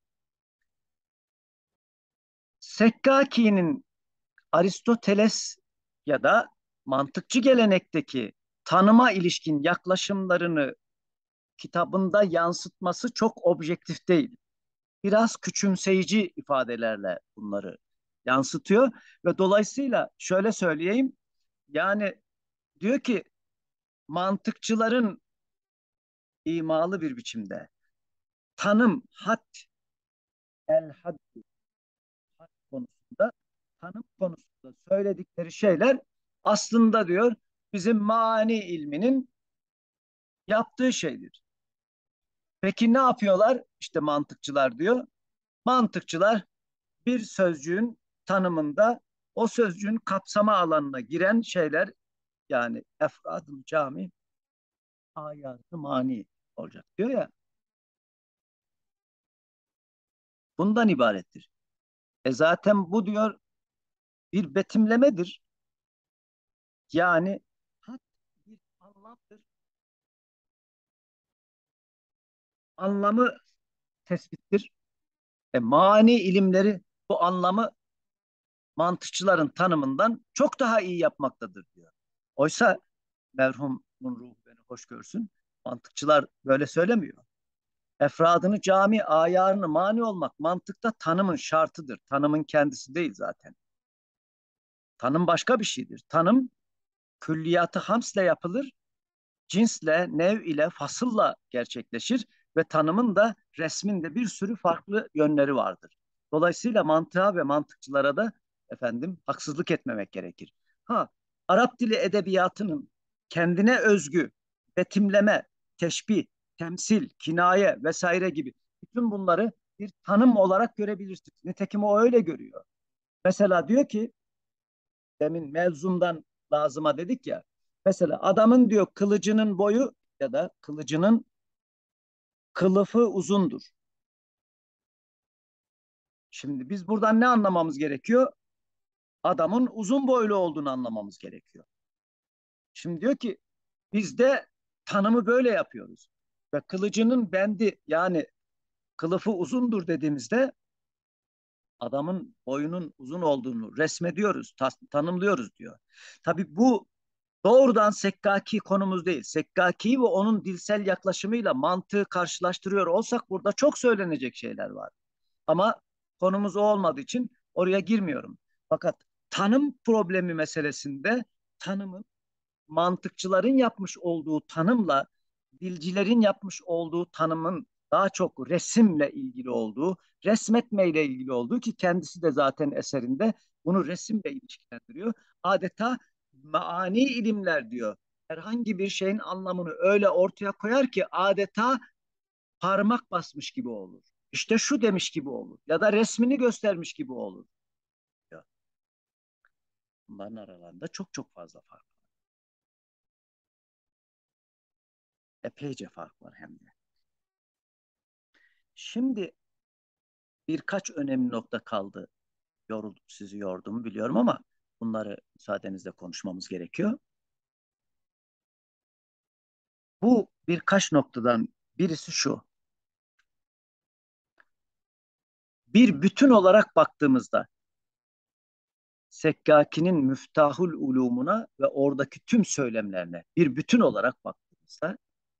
A: Sekkaki'nin Aristoteles ya da mantıkçı gelenekteki tanıma ilişkin yaklaşımlarını kitabında yansıtması çok objektif değil. Biraz küçümseyici ifadelerle bunları yansıtıyor ve dolayısıyla şöyle söyleyeyim, yani diyor ki mantıkçıların imalı bir biçimde tanım, had, el had konusunda, tanım konusunda söyledikleri şeyler aslında diyor bizim mani ilminin yaptığı şeydir. Peki ne yapıyorlar? İşte mantıkçılar diyor. Mantıkçılar bir sözcüğün tanımında o sözcüğün kapsama alanına giren şeyler, yani efradım cami ayatı mani olacak diyor ya, bundan ibarettir. Zaten bu diyor bir betimlemedir. Yani hat bir anlamdır. Anlamı tespittir. Mani ilimleri bu anlamı mantıkçıların tanımından çok daha iyi yapmaktadır diyor. Oysa merhumun ruhu beni hoş görsün. Mantıkçılar böyle söylemiyor. Efradını cami, ayarını mani olmak mantıkta tanımın şartıdır. Tanımın kendisi değil zaten. Tanım başka bir şeydir. Tanım külliyatı hamsle yapılır, cinsle, nev ile, fasılla gerçekleşir ve tanımın da resmin de bir sürü farklı yönleri vardır. Dolayısıyla mantığa ve mantıkçılara da haksızlık etmemek gerekir. Ha, Arap dili edebiyatının kendine özgü betimleme, teşbih, temsil, kinaye vesaire gibi bütün bunları bir tanım olarak görebilirsiniz. Nitekim o öyle görüyor. Mesela diyor ki demin mevzumdan lazıma dedik ya. Mesela adamın diyor kılıcının boyu ya da kılıcının kılıfı uzundur. Şimdi biz buradan ne anlamamız gerekiyor? Adamın uzun boylu olduğunu anlamamız gerekiyor. Şimdi diyor ki biz de tanımı böyle yapıyoruz. Ve kılıcının bendi yani kılıfı uzundur dediğimizde adamın boyunun uzun olduğunu resmediyoruz, tanımlıyoruz diyor. Tabii bu doğrudan Sekkaki konumuz değil. Sekkaki ve onun dilsel yaklaşımıyla mantığı karşılaştırıyor olsak burada çok söylenecek şeyler var. Ama konumuz o olmadığı için oraya girmiyorum. Fakat tanım problemi meselesinde tanımın mantıkçıların yapmış olduğu tanımla dilcilerin yapmış olduğu tanımın daha çok resimle ilgili olduğu, resmetmeyle ilgili olduğu ki kendisi de zaten eserinde bunu resimle ilişkilendiriyor. Adeta maani ilimler diyor. Herhangi bir şeyin anlamını öyle ortaya koyar ki adeta parmak basmış gibi olur. İşte şu demiş gibi olur. Ya da resmini göstermiş gibi olur. Bunların aralarında çok çok fazla fark var. Epeyce fark var hem de. Şimdi birkaç önemli nokta kaldı. Yoruldum, sizi yordum biliyorum ama bunları müsaadenizle konuşmamız gerekiyor. Bu birkaç noktadan birisi şu. Bir bütün olarak baktığımızda Sekkaki'nin Müftahul Ulumuna ve oradaki tüm söylemlerine bir bütün olarak baktığımızda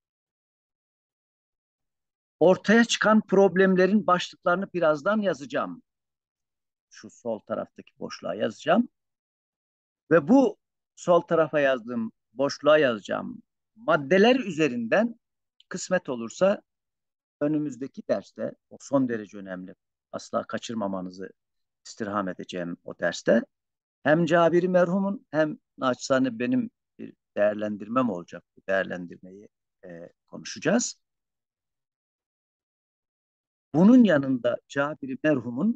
A: ortaya çıkan problemlerin başlıklarını birazdan yazacağım. Şu sol taraftaki boşluğa yazacağım. Ve bu sol tarafa yazdığım boşluğa yazacağım maddeler üzerinden kısmet olursa önümüzdeki derste o son derece önemli. Asla kaçırmamanızı istirham edeceğim o derste. Hem Cabiri merhumun hem naçizane benim bir değerlendirmem olacak. Bu değerlendirmeyi konuşacağız. Bunun yanında Cabiri merhumun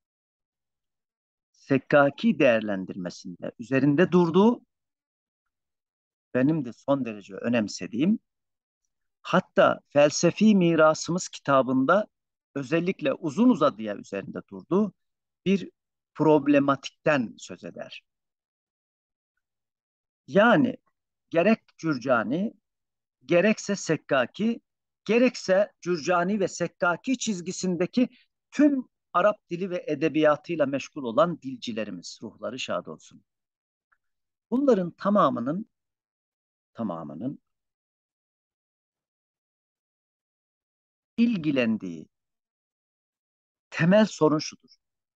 A: Sekkaki değerlendirmesinde üzerinde durduğu benim de son derece önemsediğim hatta felsefi mirasımız kitabında özellikle uzun uzadıya üzerinde durduğu bir problematikten söz eder. Yani gerek Cürcani, gerekse Sekkaki, gerekse Cürcani ve Sekkaki çizgisindeki tüm Arap dili ve edebiyatıyla meşgul olan dilcilerimiz, ruhları şad olsun. Bunların tamamının ilgilendiği temel sorun şudur.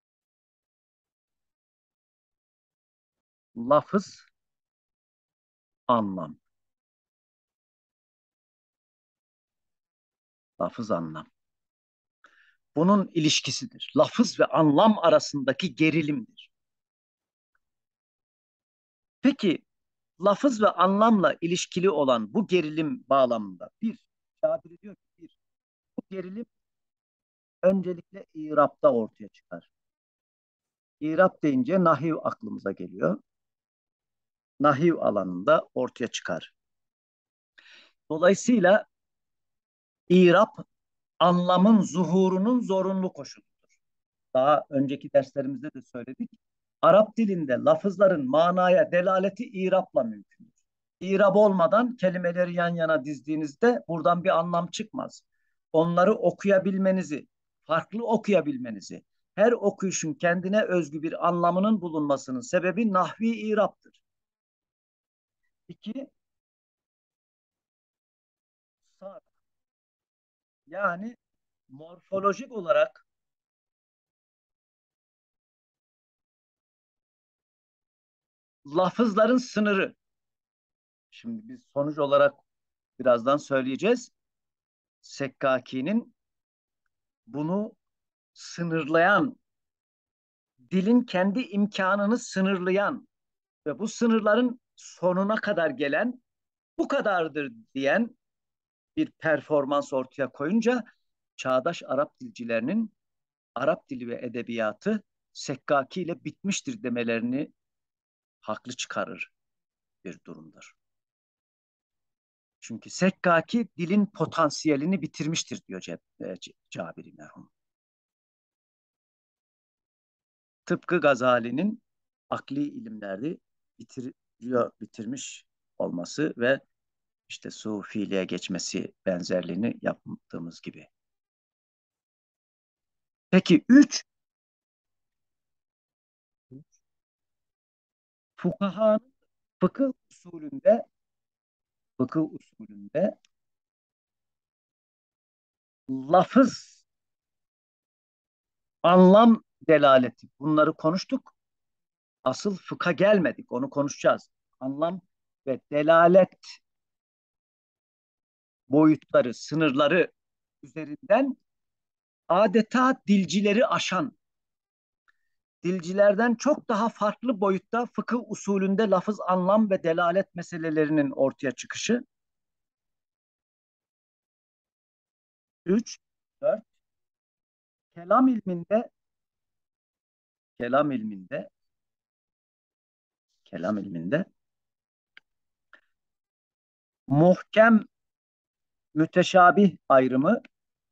A: Lafız, anlam. Lafız, anlam. Bunun ilişkisidir. Lafız ve anlam arasındaki gerilimdir. Peki lafız ve anlamla ilişkili olan bu gerilim bağlamında Cabiri diyor ki bu gerilim öncelikle İrab'da ortaya çıkar. İrab deyince nahiv aklımıza geliyor. Nahiv alanında ortaya çıkar. Dolayısıyla İrab anlamın zuhurunun zorunlu koşuludur. Daha önceki derslerimizde de söyledik. Arap dilinde lafızların manaya delaleti İrab'la mümkündür. İrab olmadan kelimeleri yan yana dizdiğinizde buradan bir anlam çıkmaz. Onları okuyabilmenizi, farklı okuyabilmenizi, her okuyuşun kendine özgü bir anlamının bulunmasının sebebi nahvi iraptır. İki, Sağ. Yani morfolojik olarak lafızların sınırı. Şimdi biz sonuç olarak birazdan söyleyeceğiz. Sekkaki'nin bunu sınırlayan, dilin kendi imkanını sınırlayan ve bu sınırların sonuna kadar gelen, bu kadardır diyen bir performans ortaya koyunca çağdaş Arap dilcilerinin Arap dili ve edebiyatı Sekkaki ile bitmiştir demelerini haklı çıkarır bir durumdur. Çünkü Sekkaki dilin potansiyelini bitirmiştir diyor Cabiri merhum. Tıpkı Gazali'nin akli ilimleri bitirmiş olması ve işte sufiliğe geçmesi benzerliğini yaptığımız gibi. Peki fukahanın fıkıh usulünde fıkıh usulünde lafız, anlam delaleti bunları konuştuk. Asıl fıkha gelmedik. Onu konuşacağız. Anlam ve delalet boyutları, sınırları üzerinden adeta dilcileri aşan, dilcilerden çok daha farklı boyutta fıkıh usulünde lafız, anlam ve delalet meselelerinin ortaya çıkışı. 3, 4. Kelam ilminde, kelam ilminde, kelam ilminde muhkem müteşabih ayrımı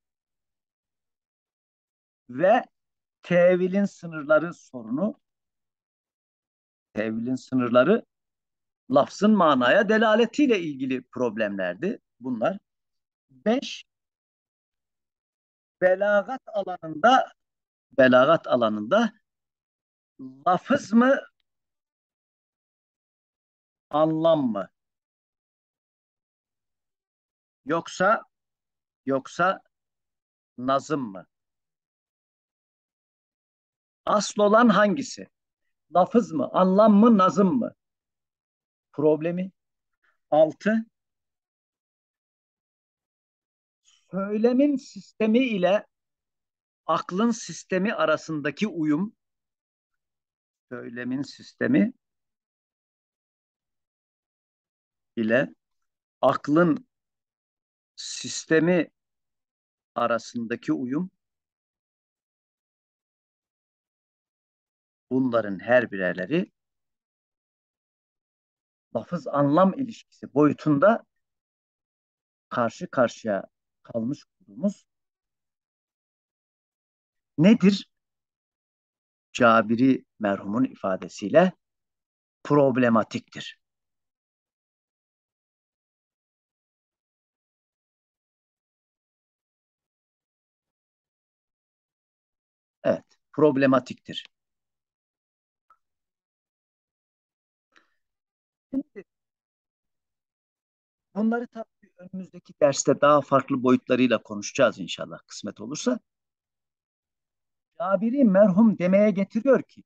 A: ve tevilin sınırları sorunu, tevilin sınırları lafzın manaya delaletiyle ilgili problemlerdi bunlar. 5. Belagat alanında, belagat alanında lafız mı, anlam mı? Yoksa yoksa nazım mı? Asıl olan hangisi? Lafız mı, anlam mı, nazım mı? Problemi. 6. Söylemin sistemi ile aklın sistemi arasındaki uyum. Söylemin sistemi ile aklın sistemi arasındaki uyum. Bunların her birerleri lafız anlam ilişkisi boyutunda karşı karşıya kalmış olduğumuz nedir? Cabiri merhumun ifadesiyle problematiktir. Evet, problematiktir. Şimdi bunları tabii önümüzdeki derste daha farklı boyutlarıyla konuşacağız inşallah kısmet olursa. Cabiri merhum demeye getiriyor ki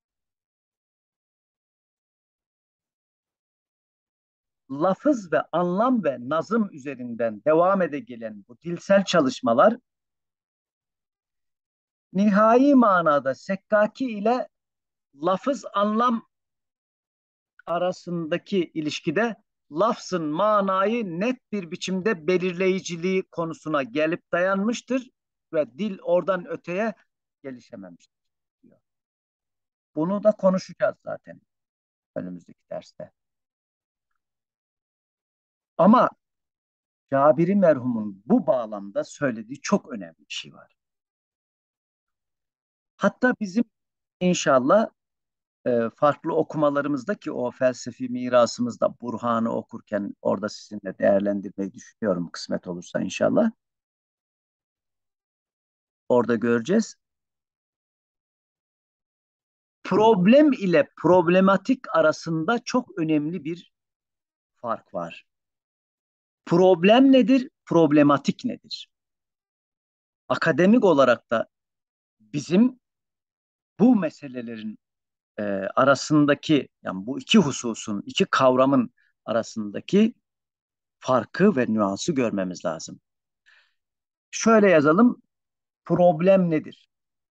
A: lafız ve anlam ve nazım üzerinden devam ede gelen bu dilsel çalışmalar nihai manada Sekkaki ile lafız anlam arasındaki ilişkide lafzın manayı net bir biçimde belirleyiciliği konusuna gelip dayanmıştır ve dil oradan öteye gelişememiştir diyor. Bunu da konuşacağız zaten önümüzdeki derste. Ama Cabiri merhumun bu bağlamda söylediği çok önemli bir şey var. Hatta bizim inşallah farklı okumalarımızda ki o felsefi mirasımızda Burhan'ı okurken orada sizinle değerlendirmeyi düşünüyorum kısmet olursa inşallah. Orada göreceğiz. Problem ile problematik arasında çok önemli bir fark var. Problem nedir? problematik nedir? Akademik olarak da bizim bu meselelerin arasındaki, yani bu iki hususun, iki kavramın arasındaki farkı ve nüansı görmemiz lazım. Şöyle yazalım, problem nedir?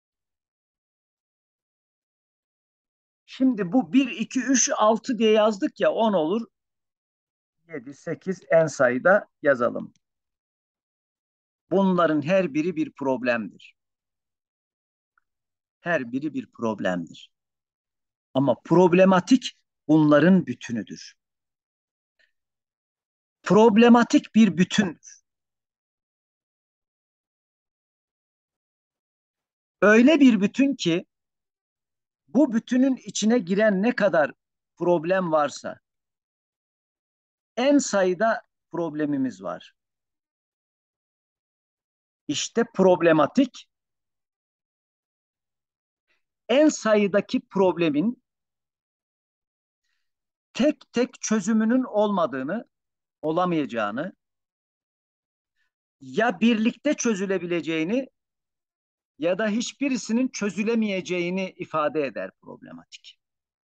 A: Şimdi bu bir 2 3 6 diye yazdık ya, 10 olur. 7 8 en sayıda yazalım. Bunların her biri bir problemdir. Her biri bir problemdir. Ama problematik bunların bütünüdür. Problematik bir bütündür. Öyle bir bütün ki bu bütünün içine giren ne kadar problem varsa en sayıda problemimiz var. İşte problematik en sayıdaki problemin tek tek çözümünün olmadığını, olamayacağını, ya birlikte çözülebileceğini ya da hiçbirisinin çözülemeyeceğini ifade eder problematik.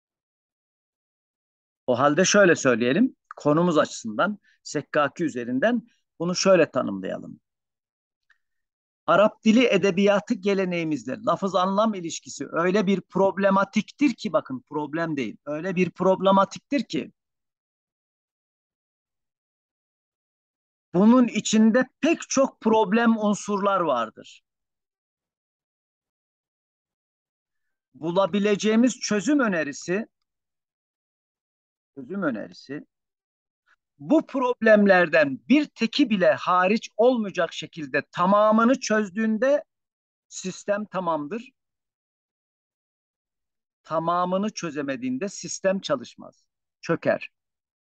A: O halde şöyle söyleyelim, konumuz açısından, Sekkaki üzerinden bunu şöyle tanımlayalım. Arap dili edebiyatı geleneğimizde lafız anlam ilişkisi öyle bir problematiktir ki, bakın problem değil, öyle bir problematiktir ki bunun içinde pek çok problem unsurlar vardır. Bulabileceğimiz çözüm önerisi bu problemlerden bir teki bile hariç olmayacak şekilde tamamını çözdüğünde sistem tamamdır. Tamamını çözemediğinde sistem çalışmaz, çöker.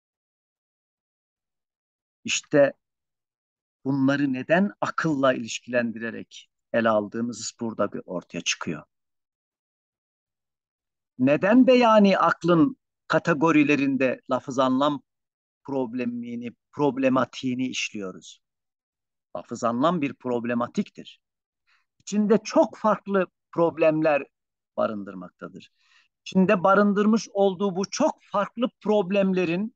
A: İşte bunları neden akılla ilişkilendirerek ele aldığımız burada bir ortaya çıkıyor. Neden beyani aklın kategorilerinde lafız anlam problematiğini işliyoruz? Lafız anlam bir problematiktir. İçinde çok farklı problemler barındırmaktadır. İçinde barındırmış olduğu bu çok farklı problemlerin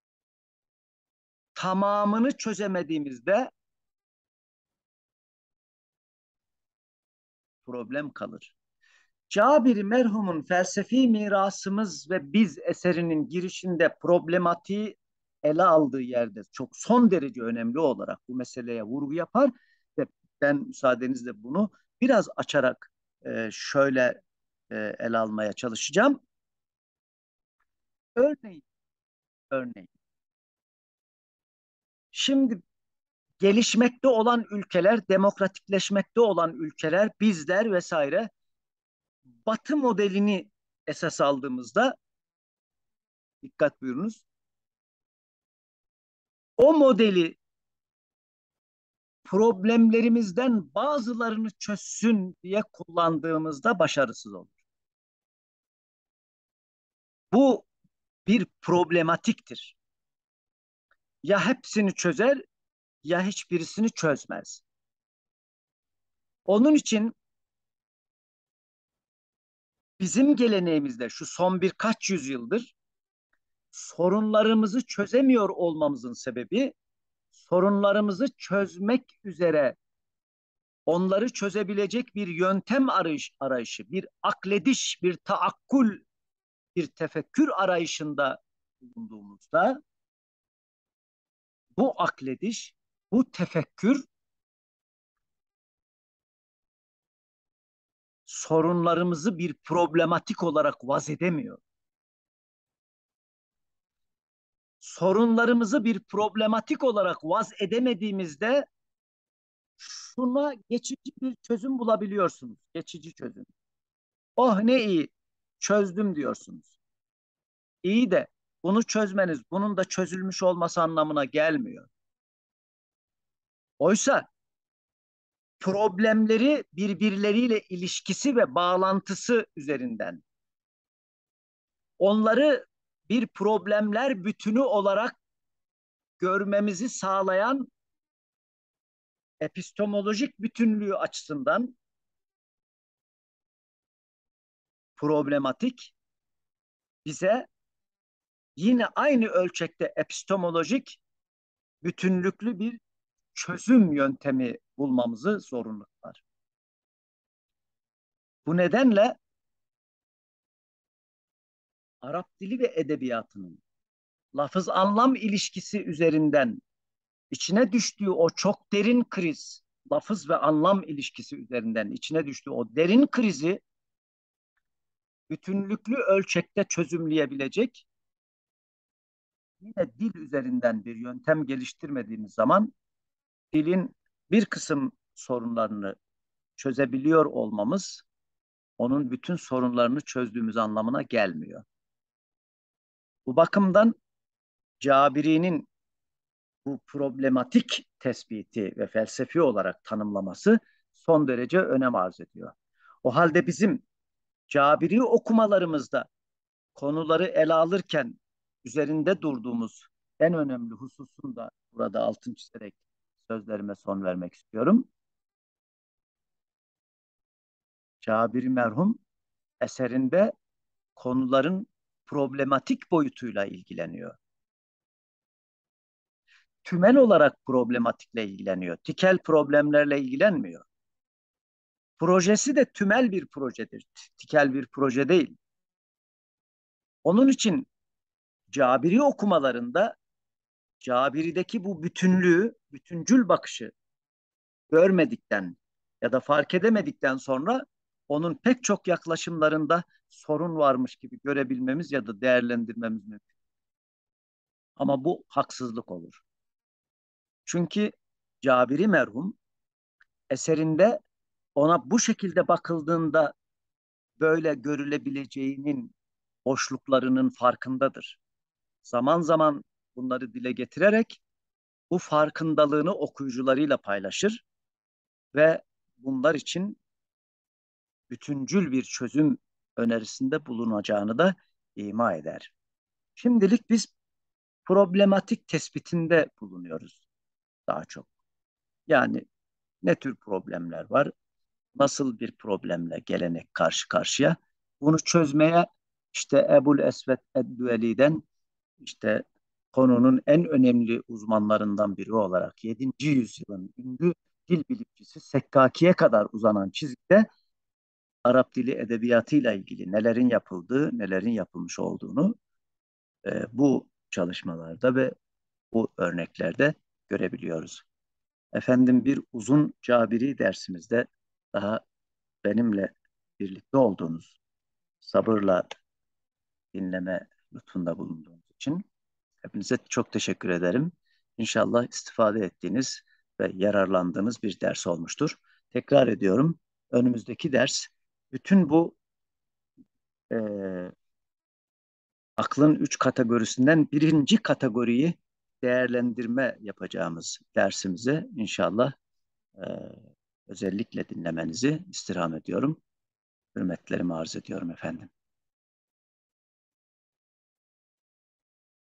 A: tamamını çözemediğimizde problem kalır. Cabir merhumun felsefi mirasımız ve biz eserinin girişinde problematiği ele aldığı yerde çok son derece önemli olarak bu meseleye vurgu yapar ve ben müsaadenizle bunu biraz açarak şöyle ele almaya çalışacağım. Örneğin, örneğin. Şimdi gelişmekte olan ülkeler, demokratikleşmekte olan ülkeler, bizler vesaire Batı modelini esas aldığımızda, dikkat buyurunuz, o modeli problemlerimizden bazılarını çözsün diye kullandığımızda başarısız olur. Bu bir problematiktir. Ya hepsini çözer ya hiçbirisini çözmez. Onun için bizim geleneğimizde şu son birkaç yüzyıldır sorunlarımızı çözemiyor olmamızın sebebi, sorunlarımızı çözmek üzere onları çözebilecek bir yöntem arayışı, bir aklediş, bir taakkul, bir tefekkür arayışında bulunduğumuzda bu aklediş, bu tefekkür sorunlarımızı bir problematik olarak vaz edemiyor. Sorunlarımızı bir problematik olarak vaz edemediğimizde şuna geçici bir çözüm bulabiliyorsunuz. Geçici çözüm. Oh ne iyi, çözdüm diyorsunuz. İyi de bunu çözmeniz, bunun da çözülmüş olması anlamına gelmiyor. Oysa problemleri birbirleriyle ilişkisi ve bağlantısı üzerinden onları bir problemler bütünü olarak görmemizi sağlayan epistemolojik bütünlüğü açısından problematik, bize yine aynı ölçekte epistemolojik bütünlüklü bir çözüm yöntemi bulmamızı zorunlu kılar. Bu nedenle Arap dili ve edebiyatının lafız anlam ilişkisi üzerinden içine düştüğü o çok derin kriz, lafız ve anlam ilişkisi üzerinden içine düştüğü o derin krizi bütünlüklü ölçekte çözümleyebilecek yine dil üzerinden bir yöntem geliştirmediğimiz zaman dilin bir kısım sorunlarını çözebiliyor olmamız onun bütün sorunlarını çözdüğümüz anlamına gelmiyor. Bu bakımdan Cabiri'nin bu problematik tespiti ve felsefi olarak tanımlaması son derece önem arz ediyor. O halde bizim Cabiri okumalarımızda konuları ele alırken üzerinde durduğumuz en önemli hususun da burada altını çizerek sözlerime son vermek istiyorum. Cabiri merhum eserinde konuların problematik boyutuyla ilgileniyor. Tümel olarak problematikle ilgileniyor. Tikel problemlerle ilgilenmiyor. Projesi de tümel bir projedir. Tikel bir proje değil. Onun için Cabiri okumalarında Cabiri'deki bu bütünlüğü, bütüncül bakışı görmedikten ya da fark edemedikten sonra onun pek çok yaklaşımlarında sorun varmış gibi görebilmemiz ya da değerlendirmemiz mümkün. Ama bu haksızlık olur. Çünkü Cabiri merhum eserinde ona bu şekilde bakıldığında böyle görülebileceğinin boşluklarının farkındadır. Zaman zaman bunları dile getirerek bu farkındalığını okuyucularıyla paylaşır ve bunlar için bütüncül bir çözüm önerisinde bulunacağını da ima eder. Şimdilik biz problematik tespitinde bulunuyoruz daha çok. Yani ne tür problemler var? Nasıl bir problemle gelenek karşı karşıya? Bunu çözmeye işte Ebul Esved Eddüeli'den işte konunun en önemli uzmanlarından biri olarak 7. yüzyılın ünlü dil bilimcisi Sekkaki'ye kadar uzanan çizgide Arap dili edebiyatıyla ilgili nelerin yapıldığı, nelerin yapılmış olduğunu bu çalışmalarda ve bu örneklerde görebiliyoruz. Efendim bir uzun Cabiri dersimizde daha benimle birlikte olduğunuz, sabırla dinleme lütfunda bulunduğunuz için hepinize çok teşekkür ederim. İnşallah istifade ettiğiniz ve yararlandığınız bir ders olmuştur. Tekrar ediyorum, önümüzdeki ders bütün bu e, aklın 3 kategorisinden birinci kategoriyi değerlendirme yapacağımız dersimize inşallah e, özellikle dinlemenizi istirham ediyorum. Hürmetlerimi arz ediyorum efendim.